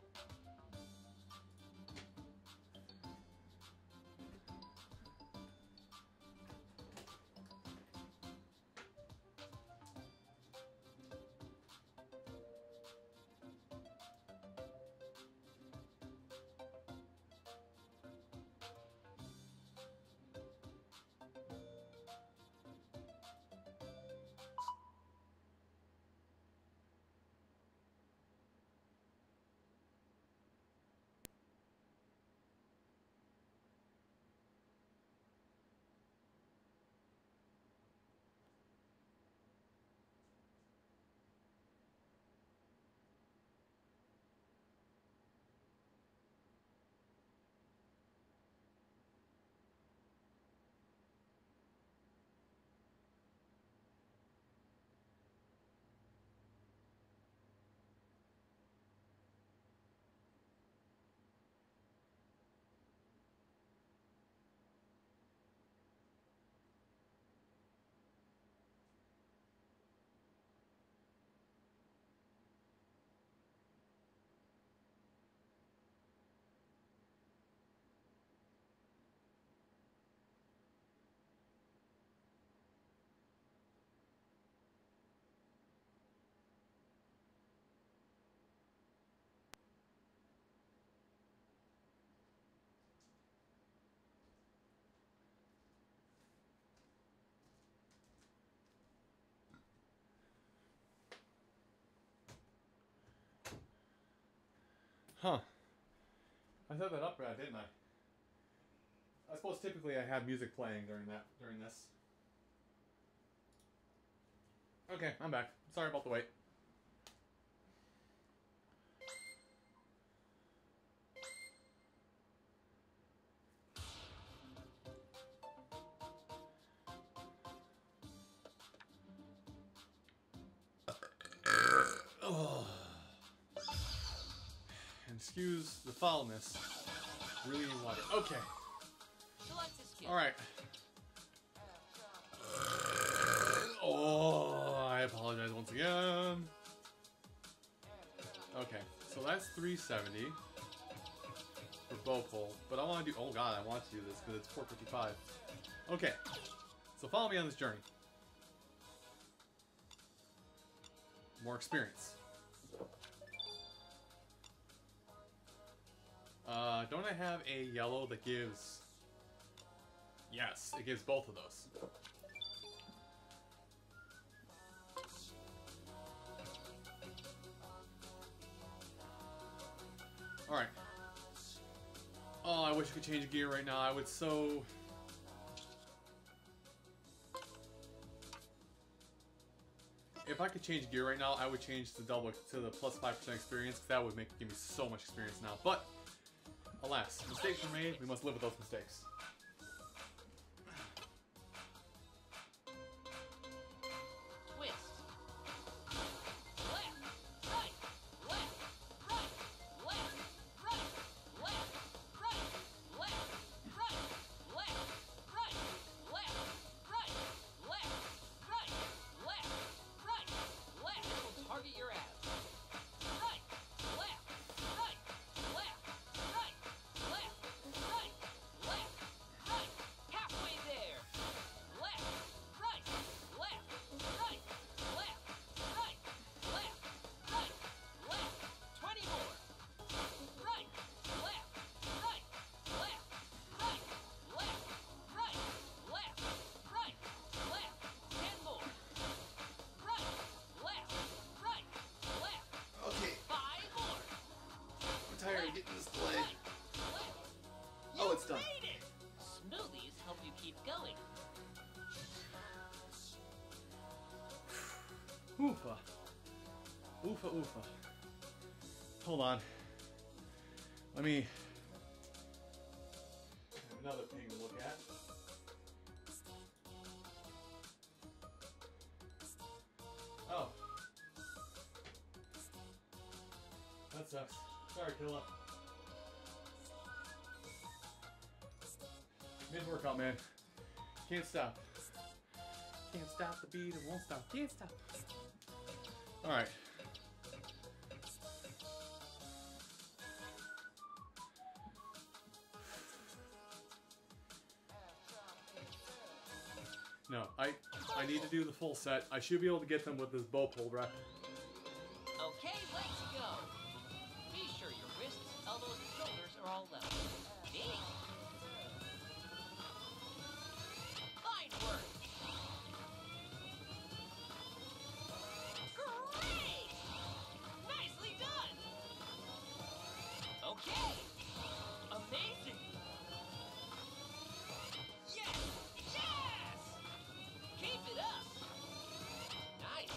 Huh. I set that up right, didn't I? I suppose typically I have music playing during that during this. Okay, I'm back. Sorry about the wait. Oh. And excuse the foulness. Really need water. Okay. Select the skill. Alright. Oh, I apologize once again. Okay, so that's three seventy for bow pull, but I want to do, oh god, I want to do this because it's four fifty-five. Okay, so follow me on this journey. More experience. Uh, don't I have a yellow that gives... Yes, it gives both of those. Alright. Oh, I wish I could change gear right now. I would so... If I could change gear right now, I would change the double to the plus five percent experience, because that would make give me so much experience now. But, alas, mistakes were made. We must live with those mistakes. Twist. Left, right, left, right, left, right, left, right, left, right, left, right, left, right, left, right, left, right, left. This will target your abs. Right, left, right, left, right, left, right, left, right. Halfway there. Left, right, left, right, left, right, left, right, left. Twenty more. Right, left, right, left, right, left, right, left, right, left. Ten more. Right, left, right, left. Okay, Five more. I'm tired of getting this play. Right, left. Oh, You it's done. made it. Smoothies help you keep going. Oofa. Oofa, oofa. Hold on. Let me... have another thing to look at. Oh. That sucks. Sorry, Killa. Mid-workout, man. Can't stop. Can't stop the beat, it won't stop. Can't stop. Alright. No, I I need to do the full set. I should be able to get them with this bow pull rep. Okay, let's go. Be sure your wrists, elbows, and shoulders are all level. Neat. Fine work. Great! Nicely done. Okay. Amazing. Yes! Yes! Keep it up. Nice.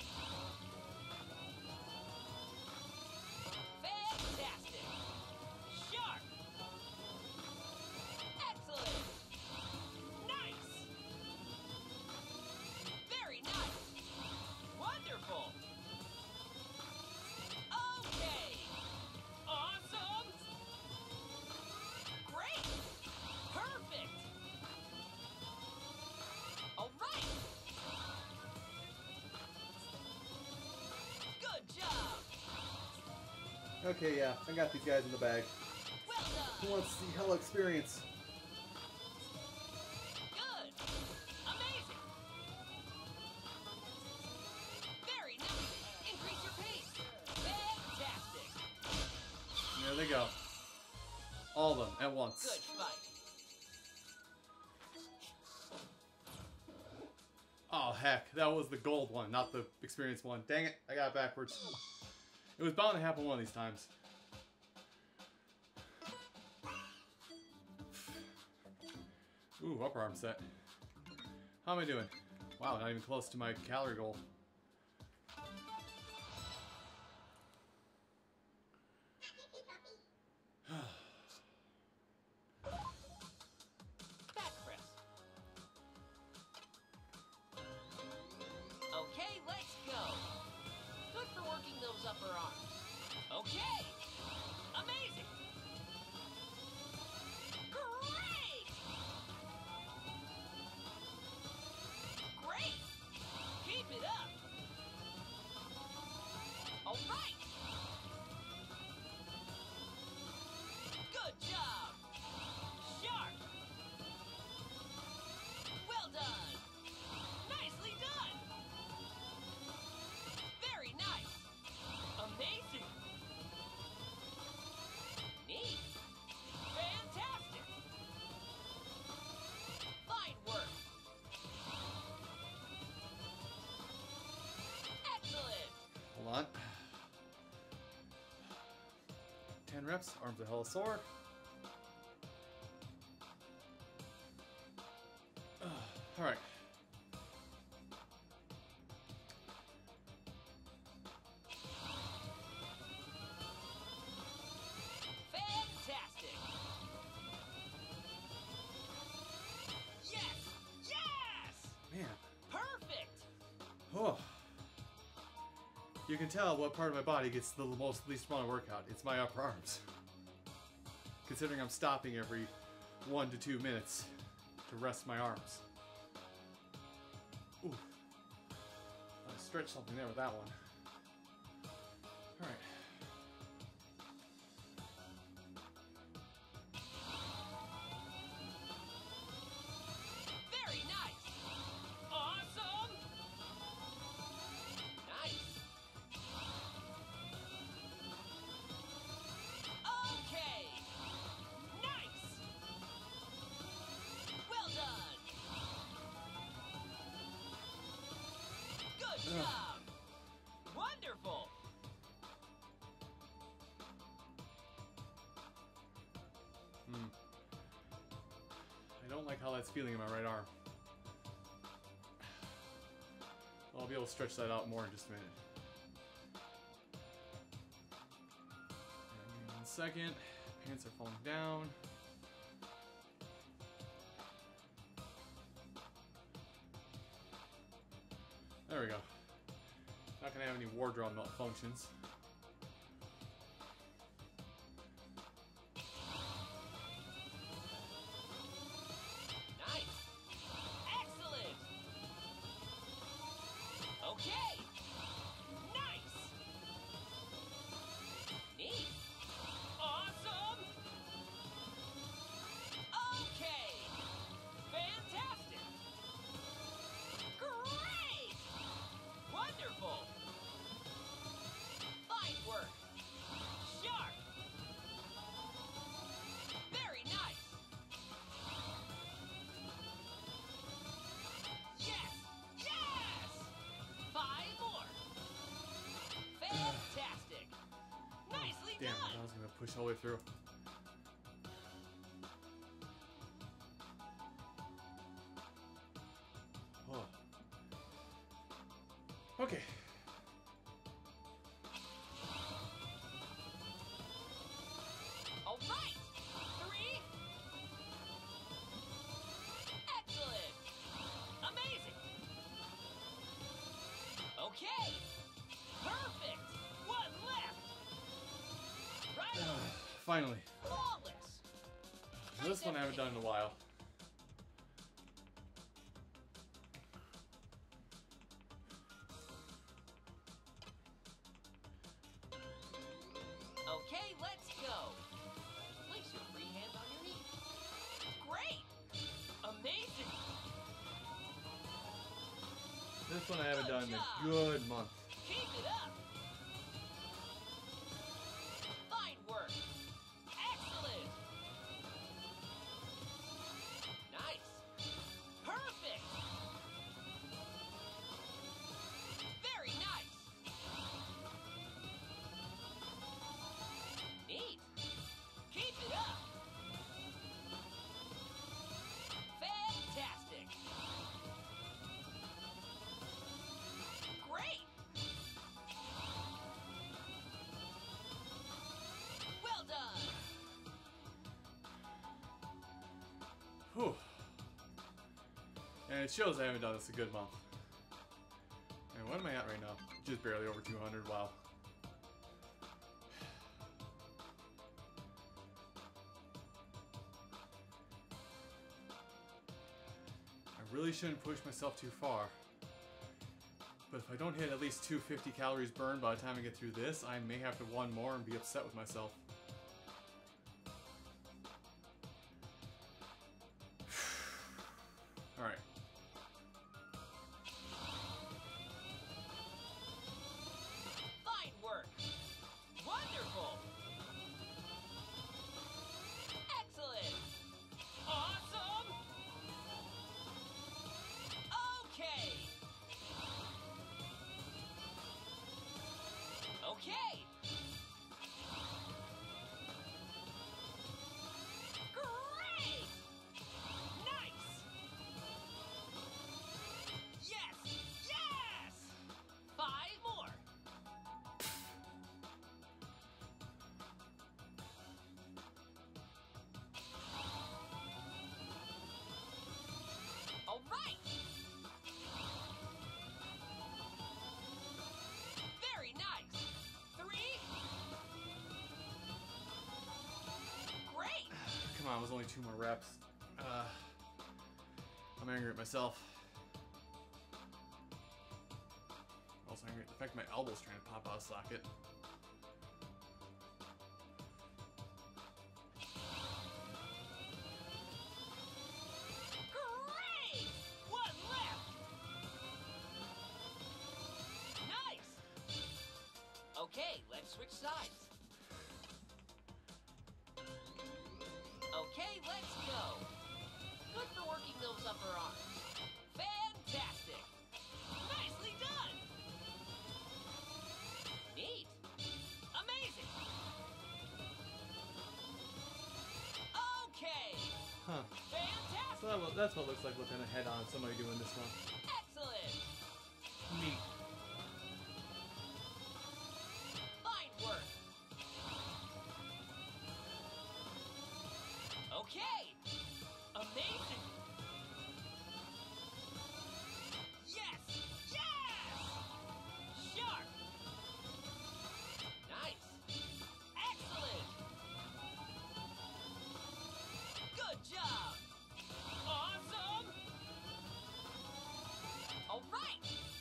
Fantastic. Sharp. Excellent. Nice. Very nice. Wonderful. Okay. Awesome. Great. Perfect. All right. Good job. Okay, yeah, I got these guys in the bag. Well Who done. wants to see hella experience? Good. Amazing. Very nice. Increase your pace. Fantastic. There they go. All of them at once. Good fight. Oh heck, that was the gold one, not the experience one. Dang it, I got it backwards. It was bound to happen one of these times. Ooh, upper arm set. How am I doing? Wow, not even close to my calorie goal. Back press. Okay, let's go. Good for working those upper arms. Okay. Amazing. Great. Great. Keep it up. reps, arms are hella sore. Uh, Alright. Fantastic! Yes! Yes! Man. Perfect! Oh. You can tell what part of my body gets the most least amount of workout. It's my upper arms. Considering I'm stopping every one to two minutes to rest my arms. Ooh. I stretched something there with that one. Alright. Very nice! Awesome! Nice! Okay! Nice! Well done! Good job! Wonderful! Hmm. I don't like how that's feeling in my right arm. I'll be able to stretch that out more in just a minute. And one second. Pants are falling down. There we go. Not gonna have any wardrobe malfunctions. Nice! Excellent! Okay! Nice! Neat! Awesome! Okay! Fantastic! Great! Wonderful! Fine work! Sharp! Very nice! Yes! Yes! Five more! Fantastic! Nicely Damn, done! I was gonna push all the way through. Oh. Okay. All right! Three! Excellent! Amazing! Okay! Perfect! One left! Right on! Finally. Flawless! This one I haven't done in a while. Okay, let's go! Place your free hand on your knee. Great! Amazing! This one I haven't done in a good month. Keep it up! Fine work! Excellent! Nice! Perfect! Very nice! Neat! Keep it up! Fantastic! Great! Well done! Whew. And it shows I haven't done this a good month. And what am I at right now? Just barely over two hundred. Wow. I really shouldn't push myself too far. But if I don't hit at least two hundred fifty calories burned by the time I get through this, I may have to one more and be upset with myself. Alright. Fine work! Wonderful! Excellent! Awesome! Okay! Okay! only two more reps. Uh, I'm angry at myself. Also angry at the fact my elbow's trying to pop out of socket. Great! One left! Nice! Okay, let's switch sides. Okay, let's go. Good for working those upper arms. Fantastic! Nicely done! Neat! Amazing! Okay! Huh. Fantastic! So that, wa- that's what it looks like looking ahead on somebody doing this one. Excellent! Neat. Fine work! Okay! Amazing! Yes! Yes! Sharp! Nice! Excellent! Good job! Awesome! All right!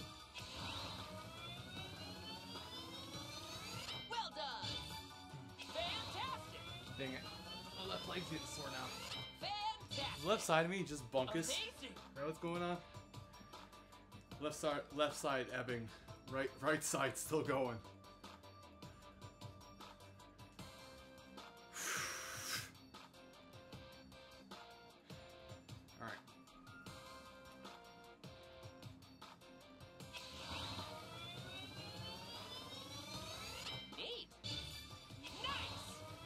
Well done! Fantastic! Dang it. My left leg's getting sore now. Fantastic! The left side of me just bunkus. Amazing! Is that what's going on? Left side, left side ebbing. Right, right side still going. All right. Neat! Nice!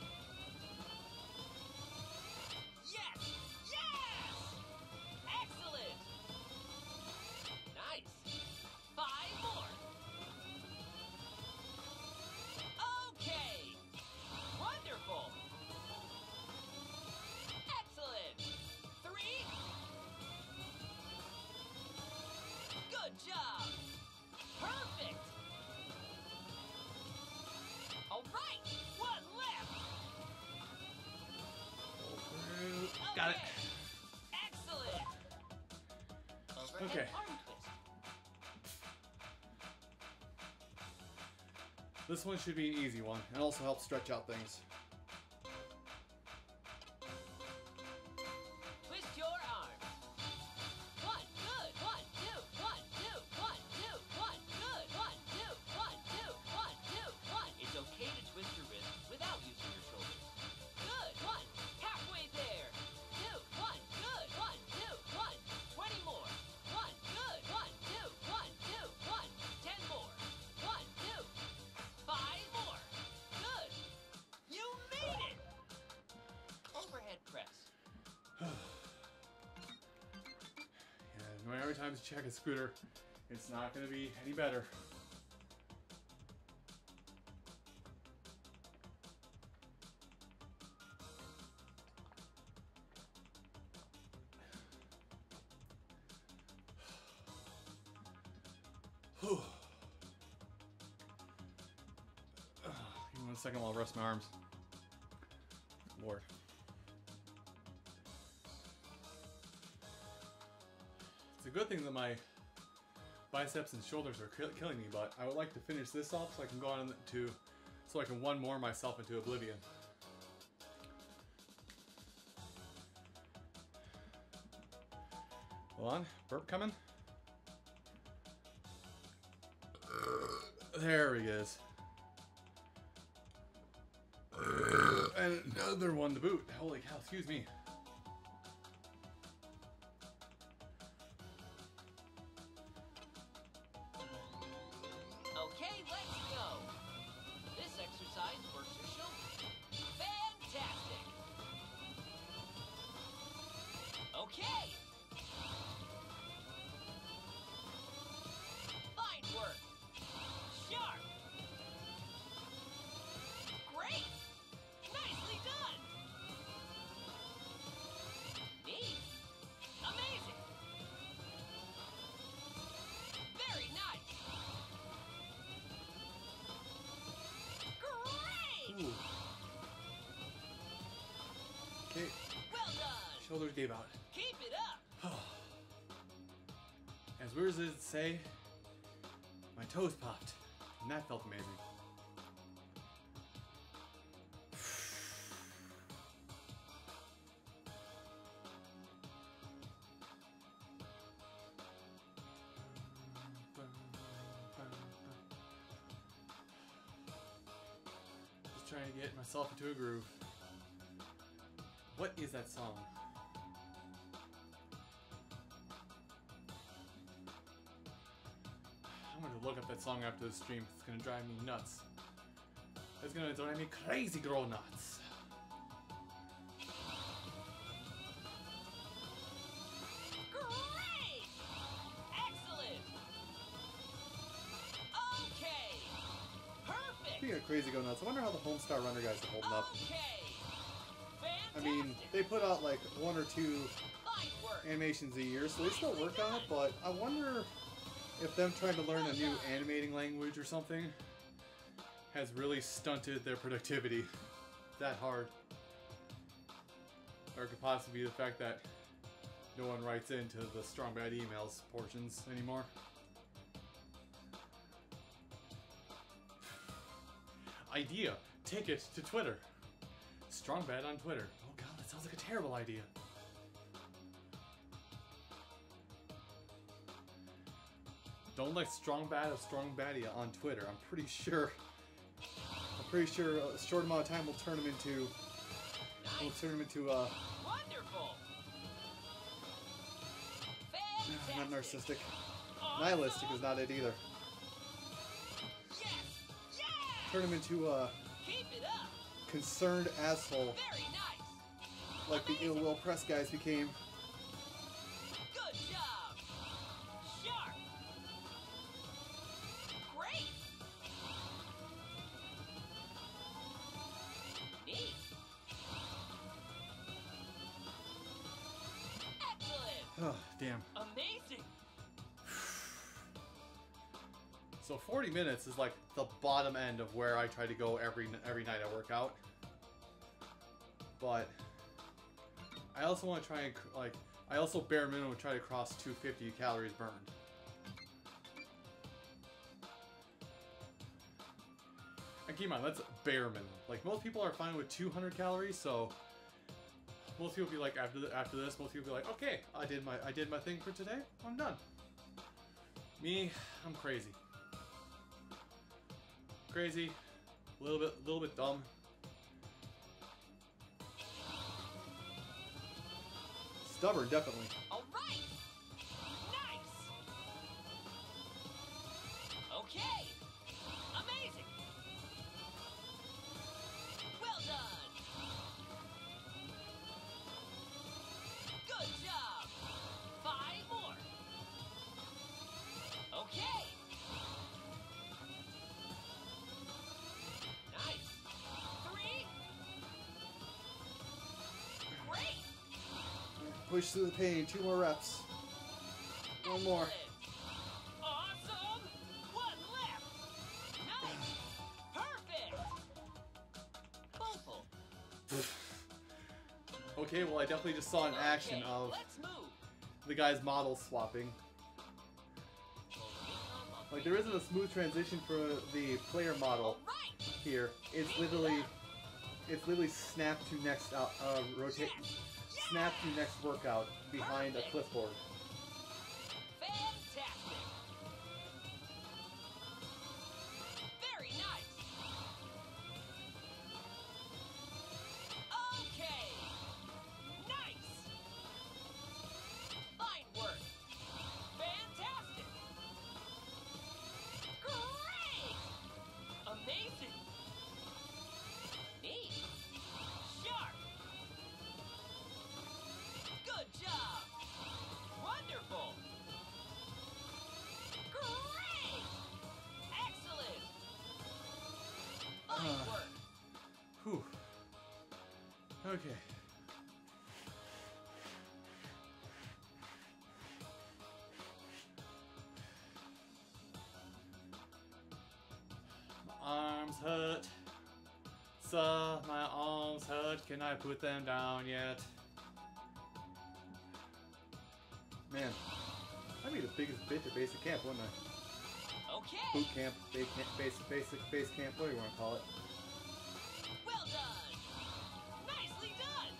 Yes! Yes! Excellent! Nice! Five more! Okay! Wonderful! Excellent! Three! Good job! Perfect! All right! One left! Got it. Okay. Excellent! Overhead Okay. arm twist. This one should be an easy one, and also helps stretch out things. Twist your arm. One, good. One, two, one, two, one, two, one, good. One, two, one, two, one, two, one. It's okay to twist your wrist without using your shoulders. Good. One. Halfway there. Two. One. Good. One, two, one. Twenty more. One. Good. One, two, one, two, one. Ten more. One, two. Five more. Good. You made it. Overhead press. Yeah, no matter how many times you check a scooter, it's not going to be any better. Give me one second while I rest my arms. Lord. It's a good thing that my biceps and shoulders are kill- killing me, but I would like to finish this off so I can go on to, so I can one more myself into oblivion. Hold on, burp coming. There he is. And another one to boot. Holy cow, excuse me. Okay, let's go. This exercise works your shoulders. Fantastic. Okay. Fine work. Sharp. Great. Nicely done. Neat. Amazing. Very nice. Great. Ooh. Okay. Well shoulders gave out. Keep it up. As weird as it is to say, my toes popped, and that felt amazing. Just trying to get myself into a groove. What is that song? I'm gonna look up that song after the stream. It's gonna drive me nuts. It's gonna drive me crazy girl nuts. Great! Excellent! Okay! Perfect! Speaking of crazy girl nuts, I wonder how the Homestar Runner guys are holding up. Okay! I Fantastic! mean, they put out like one or two Fine work! animations a year, so they still work on it, but I wonder if them trying to learn a new animating language or something has really stunted their productivity that hard. Or it could possibly be the fact that no one writes into the Strong Bad emails portions anymore. Idea, take it to Twitter. Strong Bad on Twitter. Oh god, that sounds like a terrible idea. Don't like Strong Bad of Strong Badia on Twitter. I'm pretty sure. I'm pretty sure a short amount of time will turn him into. Will turn him into uh. Wonderful! Not Fantastic! narcissistic. Nihilistic is not it either. Yes! Yes! Turn him into a Keep it up! concerned asshole, Very nice! like the ill will press guys became. Good job! Sharp! Great! Neat! Excellent! Oh damn. Amazing! So forty minutes is like the bottom end of where I try to go every every night I work out. But I also want to try and like I also bare minimum try to cross two hundred fifty calories burned. And keep in mind, that's bare minimum. Like most people are fine with two hundred calories, so most people be like after the, after this, most people be like, okay, I did my I did my thing for today. I'm done. Me, I'm crazy. Crazy, a little bit, little bit dumb. Stubborn, definitely. All right! Nice! Okay! Amazing! Well done! Good job! Five more! Okay! Nice! Three! Great! Push through the pain. Two more reps. One more. Excellent. Awesome! One left! Nice! Perfect! Awful. Okay, well I definitely just saw an action Okay, of let's move. the guys model swapping. Like there isn't a smooth transition for the player model All right! here. It's literally, it's literally snap to next uh, uh rotate, snap to next workout behind a clipboard. Fantastic! Very nice! Okay! Nice! Fine work! Fantastic! Great! Amazing! Neat! Sharp! Good job! Wonderful! Great! Excellent! Fine Uh. work! Whew. Okay. My arms hurt. So my arms hurt. Can I put them down yet? Man, I'd be the biggest bitch at basic camp, wouldn't I? Okay. Boot camp, base camp, basic, basic, base camp, whatever you want to call it. Well done. Nicely done.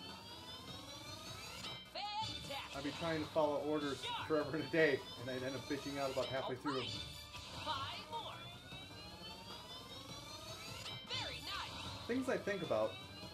Fantastic. I'd be trying to follow orders forever and a day, and I'd end up bitching out about halfway through. Alright. Five more. Very nice. Things I think about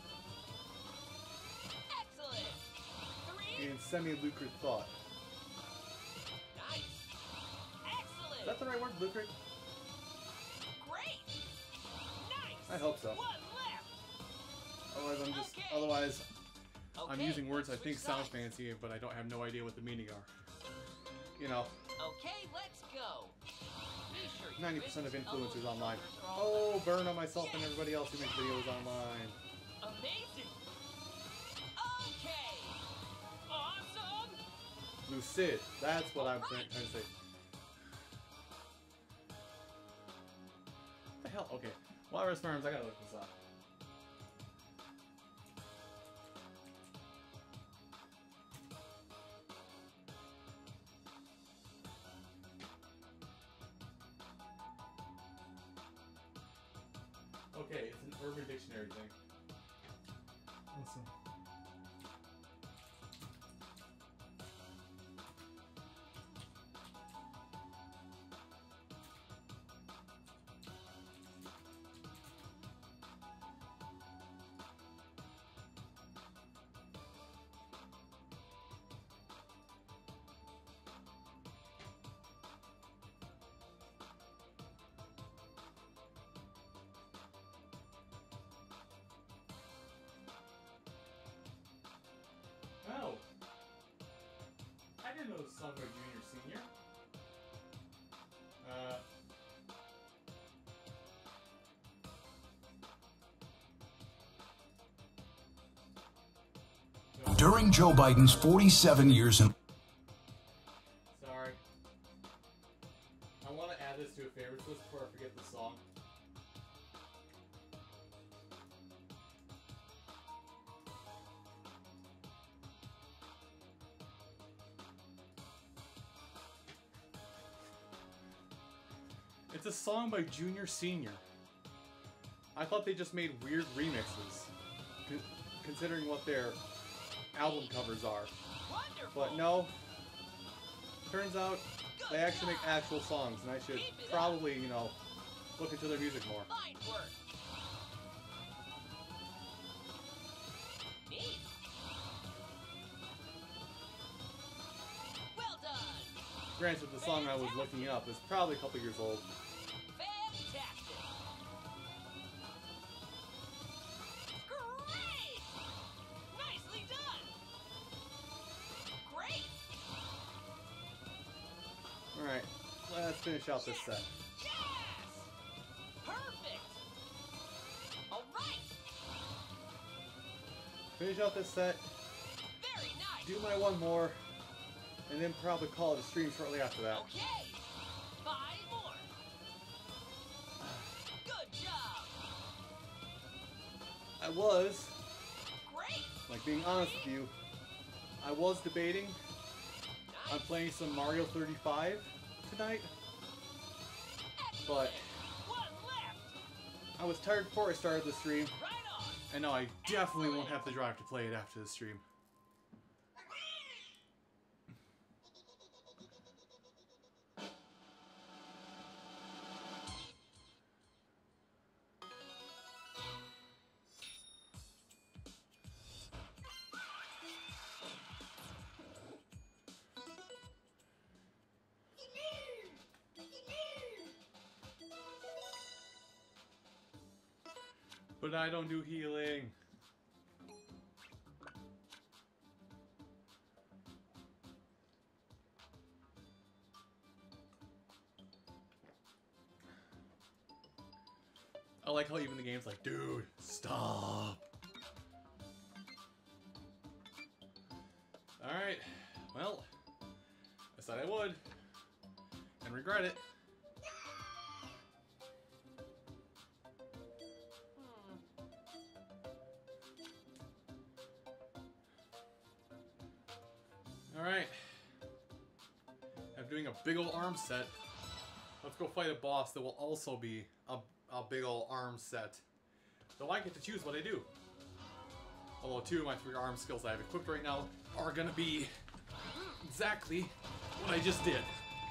Excellent. Three. in semi-lucrative thought. Nice. Excellent. Is that the right word, lucrative? Great. Nice. I hope so. One left. Otherwise, I'm just. Okay. Otherwise, I'm Okay, using words I let's think switch sound sides. fancy, but I don't have no idea what the meaning are. You know, Okay, let's go. Be sure your ninety percent of wrists, influencers elbows, online. shoulders are all Oh, burn on myself and everybody else who makes videos online. amazing. Okay. Awesome. Lucid. That's what I'm trying to say. What the hell? Okay. Walrus Farms, I gotta look this up. Okay, it's an Urban Dictionary thing. Let's see. Oh! I didn't know this song by Junior Senior. Uh. no. During Joe Biden's forty-seven years in Sorry. I want to add this to a favorites list before I forget the song. It's a song by Junior Senior. I thought they just made weird remixes, con- considering what their album covers are. Wonderful. But no, turns out they actually make actual songs, and I should probably, you know, look into their music more. Fine work. Neat. Well done. Granted, the song I was looking up is probably a couple years old. Fantastic. Great. Nicely done. Great. Alright, let's finish out this set. Yes. Perfect. All right. Finish out this set, Very nice. do my one more, and then probably call it a stream shortly after that. Okay. Five more. Good job. I was, Great. like being honest with you, I was debating on Nice. playing some Mario thirty-five tonight, but One left. I was tired before I started the stream, Right on. and now I definitely won't have to drive to play it after the stream. But I don't do healing. I like how even the game's like, dude, stop. Alright, well, I said I would, and regret it. Alright. doing a big ol' arm set. Let's go fight a boss that will also be a, a big ol' arm set. Though I get to choose what I do. Although two of my three arm skills I have equipped right now are gonna be exactly what I just did.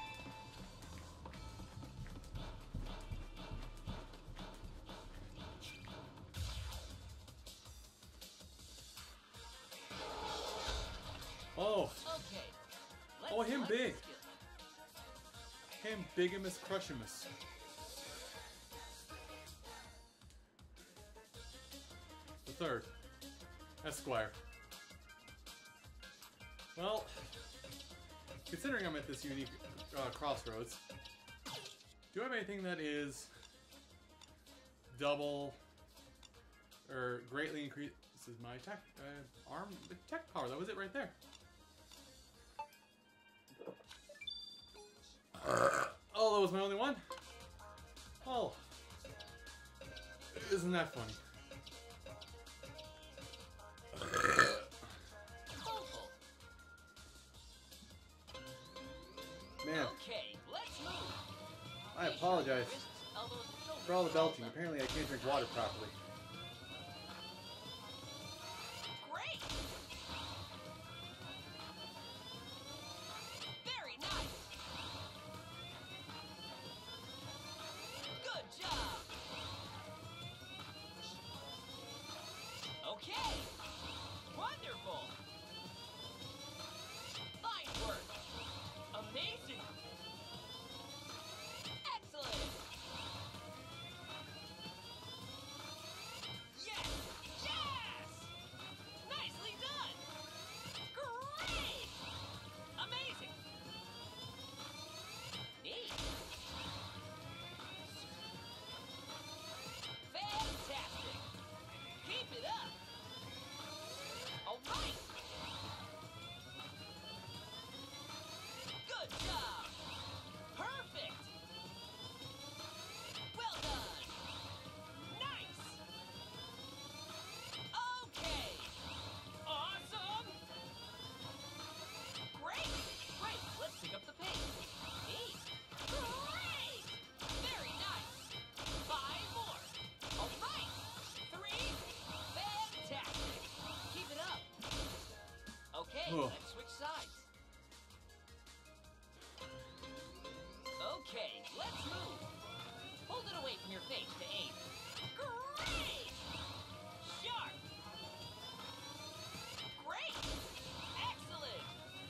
Oh, Okay. Let's Oh, him select big. the skill. him bigimus crushimus. The third, Esquire. Well, considering I'm at this unique uh, crossroads, do I have anything that is double or greatly increases my attack uh, arm attack power? That was it right there. Oh, that was my only one? Oh. Isn't that funny? Hopeful. Man, Okay, let's move. I apologize Wrists, elbows, and shoulders for all the are belching. done. Apparently I can't drink water properly. Great. Very nice. Good job. Okay. Wonderful. Fine work. Amazing. Excellent. Yes. Yes. Nicely done. Great. Amazing. Neat. Fantastic. Keep it up. All right. Good job. Perfect. Well done. Nice. Okay. Awesome. Great. Great. Let's pick up the pace. Neat. Great. Very nice. Five more. All right. Three. Fantastic. Keep it up. Okay, Oh. let's switch sides. Okay, let's move. Hold it away from your face to aim. Great! Sharp! Great! Excellent!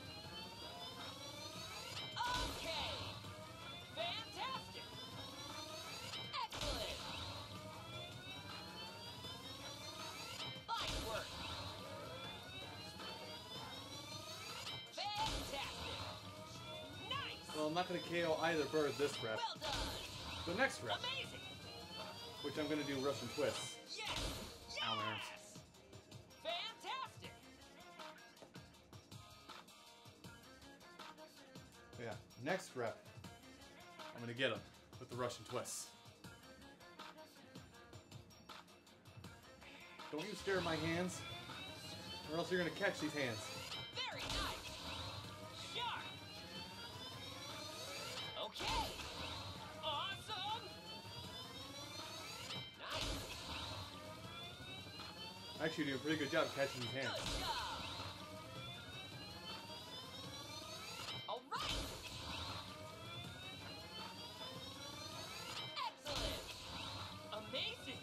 Okay! Fantastic! Excellent! Fine work! Fantastic! Nice! Well, I'm not going to K O either bird this rep. Well done! The next rep, Amazing! which I'm going to do Russian twists. Yes! Ow, my arms. Yes! Fantastic! Yeah, next rep, I'm going to get him with the Russian twists. Don't you stare at my hands, or else you're going to catch these hands. Very nice! Sharp! Okay! Awesome! Nice! Actually, you do a pretty good job catching these hands. Good job! All right! Excellent! Amazing!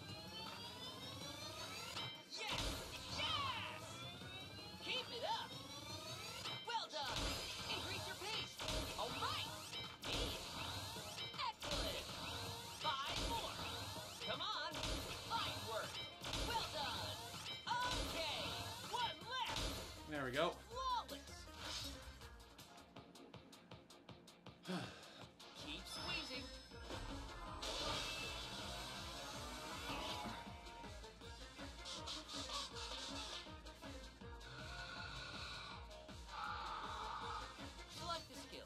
Yes! Yes! Keep it up! Well done! Increase your pace! All right! Neat! Excellent! Five more! Come on! Fine work! Well done! Okay! One left! There we go. Flawless! Keep squeezing. Select the skill.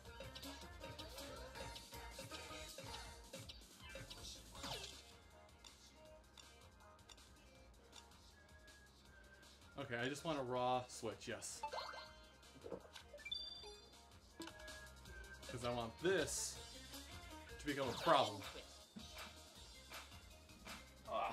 Okay, I just want a raw switch, yes. because I want this to become a problem. Twist. Ah.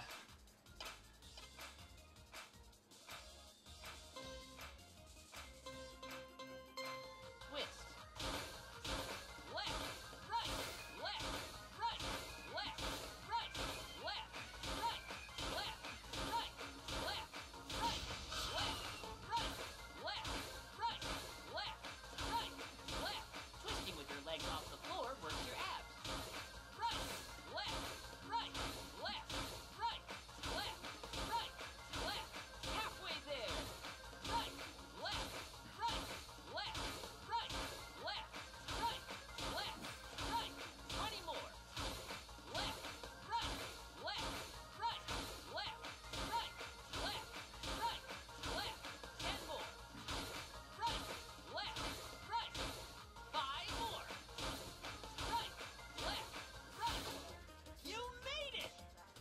Twist. Left, right, left, right, left, right, left, right, left, right, left, right, left, right, left, right, left, right, left. Twisting with your legs off the floor works your abs. Right, left, right, left, right, left, right, left. Halfway there. Right, left, right, left, right, left, right, left, right. twenty more. Left, right, left, right, left, right, left, right, left. ten more. Right, left, right. five more. Right, left, right. You made it!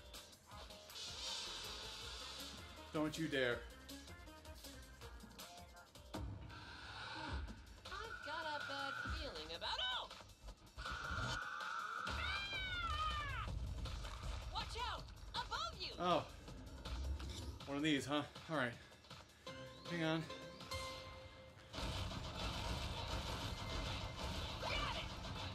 Don't you dare. I've got a bad feeling about. Oh! Ah! Watch out! Above you! Oh. One of these, huh? Alright. Hang on. Got it!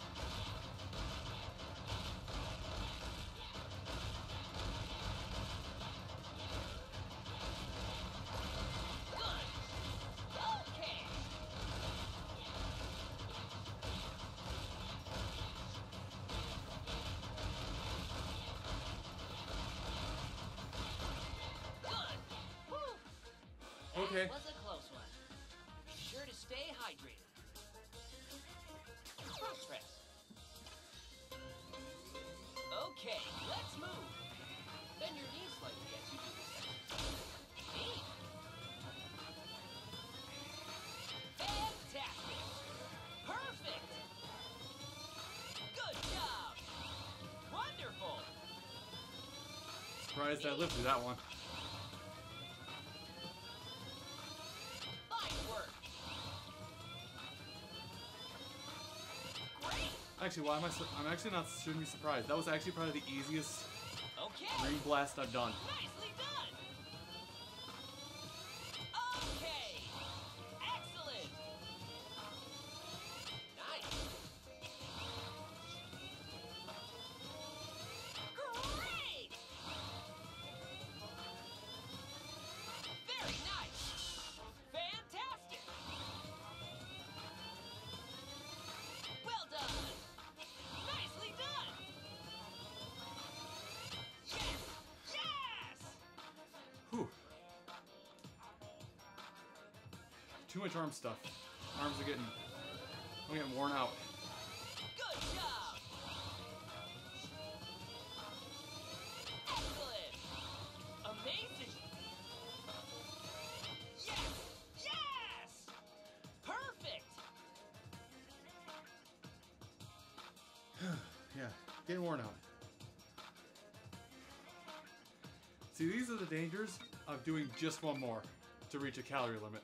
Good! Okay! Good! Whew! Okay. That was a close one. Be sure to stay hydrated. Front press. Okay, let's move. Bend your knees slightly as you do this. Neat. Fantastic. Perfect. Good job. Wonderful. Surprised I lived through that one. Fine work. Great. Actually, why am I? Su I'm actually not. Shouldn't be surprised. That was actually probably the easiest Okay. green blast I've done. Nicely done. Okay. Excellent. Nice. Great. Very nice. Fantastic. Well done. Nicely done. Yes. Yes. Whew. Too much arm stuff. Arms are getting. I'm getting worn out. Good job! Excellent! Amazing! Yes! Yes! Perfect! Yeah, getting worn out. See, these are the dangers of doing just one more to reach a calorie limit.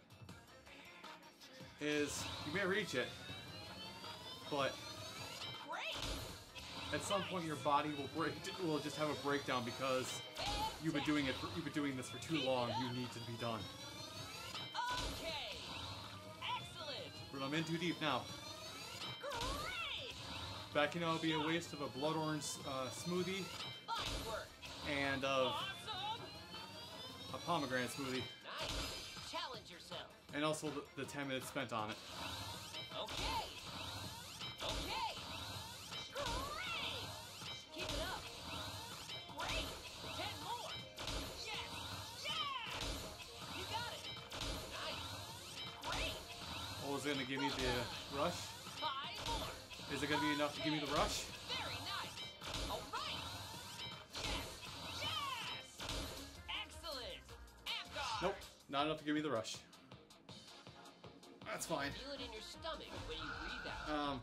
Is you may reach it, but Great! at some point your body will break. Will just have a breakdown because you've been doing it. For, you've been doing this for too long. You need to be done. Okay! Excellent! But I'm in too deep now. Great! Backing out would be a waste of a blood orange uh, smoothie Fine work! and of Awesome! a pomegranate smoothie, Nice! Challenge yourself! and also the, the ten minutes spent on it. Okay! Okay! Great! Keep it up! Great! Ten more! Yes! Yes! You got it! Nice! Great! Oh, is it gonna give me the rush? Five more! Is it gonna be enough to give me the rush? Very nice! Alright! Yes! Yes! Excellent! And guard! Nope, not enough to give me the rush. That's fine. Feel it in your stomach when you breathe out. Um,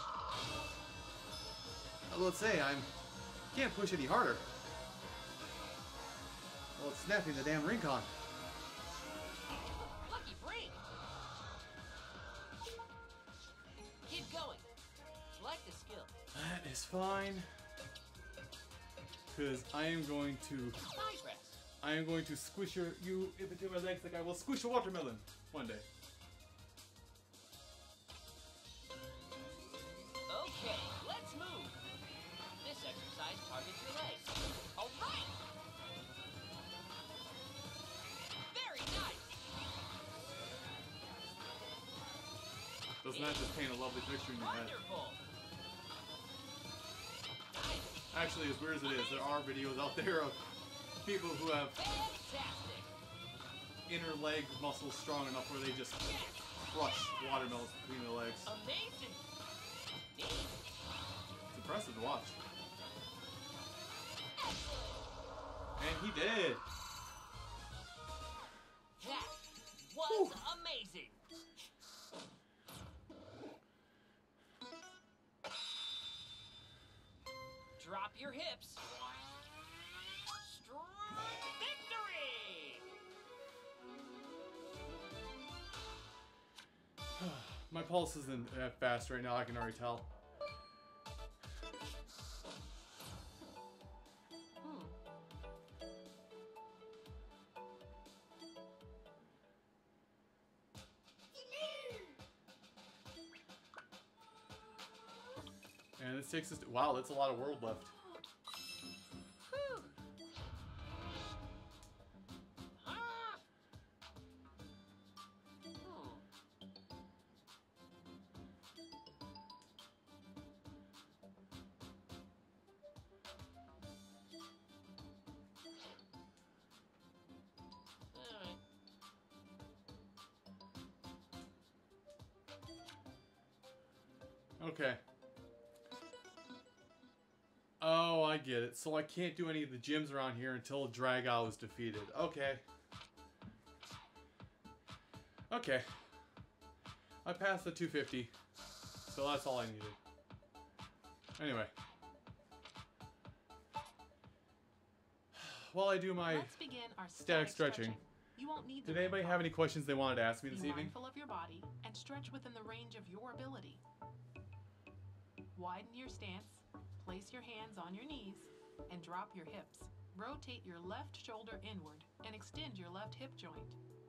let's say I'm can't push any harder. Well, it's snapping the damn Rincon. Lucky break! Keep going! That is fine. Because I am going to Side rest. I am going to squish your, you in between my legs like I will squish a watermelon one day. Okay, let's move. This exercise targets your legs. All right. Very nice. Doesn't that just paint a lovely picture in your head? Wonderful. Nice. Actually, as weird as it is, there are videos out there of people who have Fantastic. inner leg muscles strong enough where they just Yes. crush watermelons between their legs. Amazing. Neat. It's impressive to watch. And he did. That was amazing. Drop your hips. Strong victory. My pulse isn't that fast right now, I can already tell. Hmm. And this takes us to, wow, that's a lot of world left. Whew. Ah. Hmm. All right. Okay. Oh, I get it. So I can't do any of the gyms around here until Dragow is defeated. Okay. Okay. I passed the two fifty. So that's all I needed. Anyway. While I do my... Let's begin our static stretching. You won't need the Did anybody have any questions they wanted to ask me Be this evening? mindful of your body and stretch within the range of your ability. Widen your stance, place your hands on your knees, and drop your hips. Rotate your left shoulder inward and extend your left hip joint.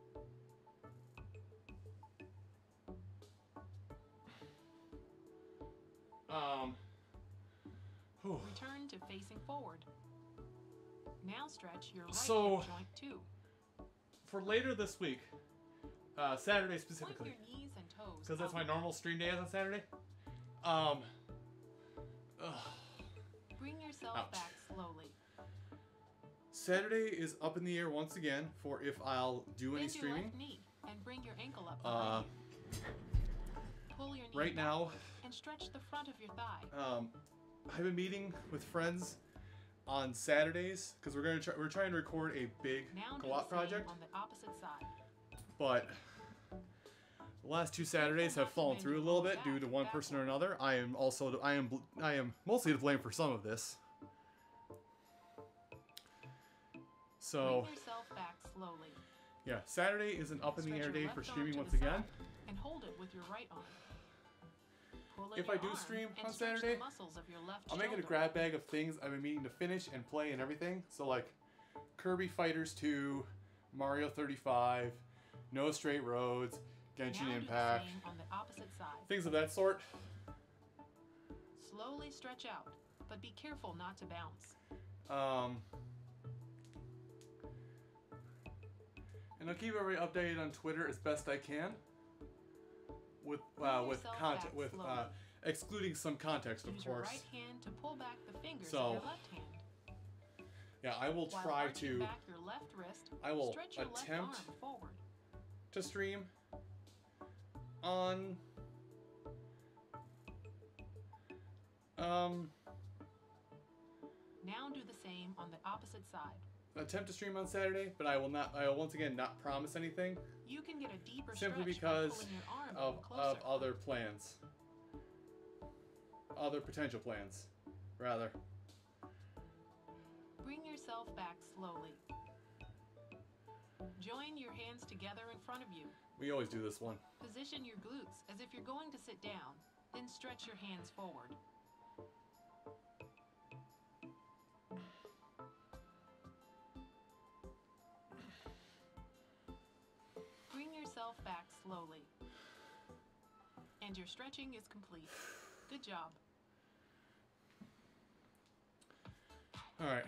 Um... whew. Return to facing forward. Now stretch your right So- hip joint too. For later this week, uh, Saturday Point specifically, your knees and toes. because that's my outward. normal stream day is on Saturday. Um... ugh. Bring yourself Ouch. back slowly. Saturday is up in the air once again for if I'll do any Bend your streaming. left knee and bring your ankle up Uh, behind you. Pull your knee right back now, and stretch the front of your thigh. um, I've been meeting with friends on Saturdays because we're gonna try, we're trying to record a big Now do co-op the same project, on the opposite side. but the last two Saturdays have fallen through a little bit due to one person or another. I am also I am bl- I am mostly to blame for some of this. So Bring yourself back slowly. yeah, Saturday is an up in the Stretch air your day left for arm streaming to once the again. side and hold it with your right arm. Pull in If I your do arm stream and on stretch the Saturday, muscles of your left I'll make it a shoulder. grab bag of things I've been meaning to finish and play and everything. So like Kirby Fighters two, Mario thirty-five, No Straight Roads, Genshin Now Impact, do the same on the opposite side. things of that sort. Slowly stretch out, but be careful not to bounce. Um, and I'll keep everybody updated on Twitter as best I can. With uh, Bring with yourself context, back with uh, slowly. excluding some context, of Use your course. right hand to pull back the fingers So, of your left hand. Yeah, I will While try arching to back your left wrist, I will stretch your attempt left arm forward. to stream on um Now do the same on the opposite side. attempt to stream on Saturday, but I will not. I will once again not promise anything You can get a deeper simply stretch by because pulling your arm of in closer. of other plans, other potential plans, rather. Bring yourself back slowly. Join your hands together in front of you. We always do this one. Position your glutes as if you're going to sit down, then stretch your hands forward. back slowly. And your stretching is complete. Good job. All right.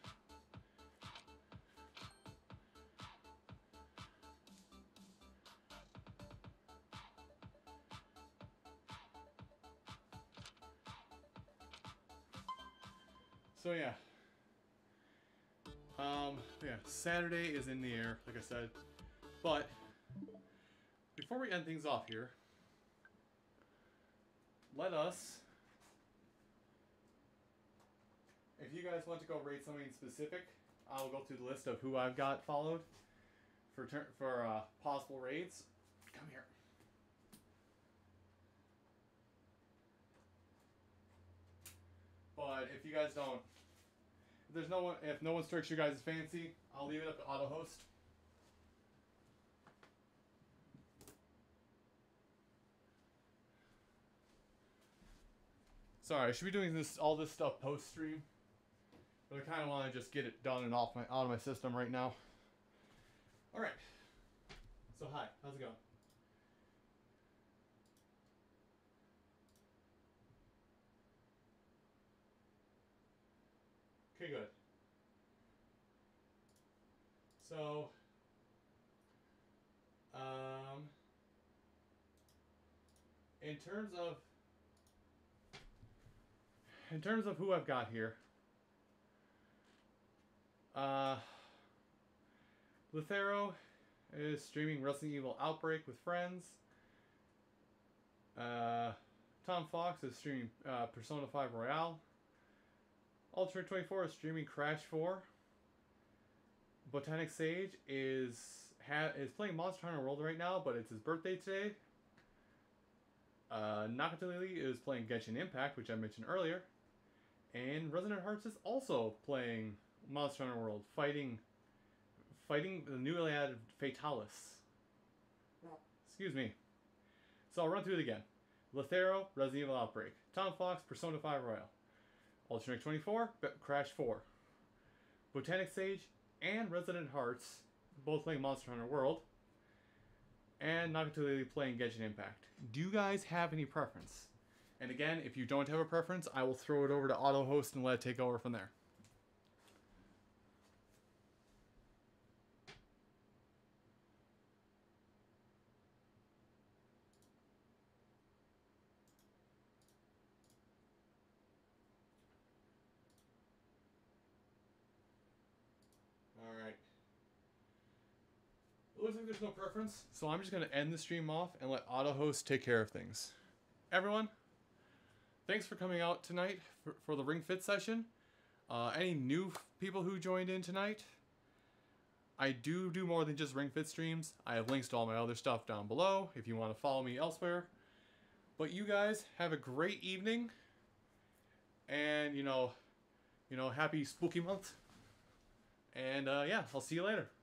So yeah. Um, yeah, Saturday is in the air, like I said. But before we end things off here, let us, if you guys want to go rate something specific, I'll go through the list of who I've got followed for tur for uh, possible raids. Come here. But if you guys don't, if there's no one, if no one strikes your guys' fancy, I'll leave it up to auto host. Sorry, I should be doing this all this stuff post stream, but I kind of want to just get it done and off my out of my system right now. All right. So hi, how's it going? Okay, good. So, um, in terms of in terms of who I've got here, uh, Lithero is streaming Resident Evil Outbreak with friends. Uh, Tom Fox is streaming uh, Persona five Royale. Ultimate twenty-four is streaming Crash four. Botanic Sage is ha is playing Monster Hunter World right now, but it's his birthday today. Uh, Nakatalili is playing Genshin Impact, which I mentioned earlier. And Resonant Hearts is also playing Monster Hunter World, fighting fighting the newly added Fatalis. Excuse me. So I'll run through it again. Lithero, Resident Evil Outbreak. Tom Fox, Persona five Royale. Ultimate twenty-four, Crash four. Botanic Sage and Resonant Hearts, both playing Monster Hunter World. And Nakatalili playing Genshin Impact. Do you guys have any preference? And again, if you don't have a preference, I will throw it over to auto host and let it take over from there. Alright. It looks like there's no preference, so I'm just going to end the stream off and let auto host take care of things. Everyone, thanks for coming out tonight for, for the Ring Fit session. Uh, any new people who joined in tonight, I do do more than just Ring Fit streams. I have links to all my other stuff down below if you want to follow me elsewhere. But you guys have a great evening, and you know, you know, happy spooky month. And uh, yeah, I'll see you later.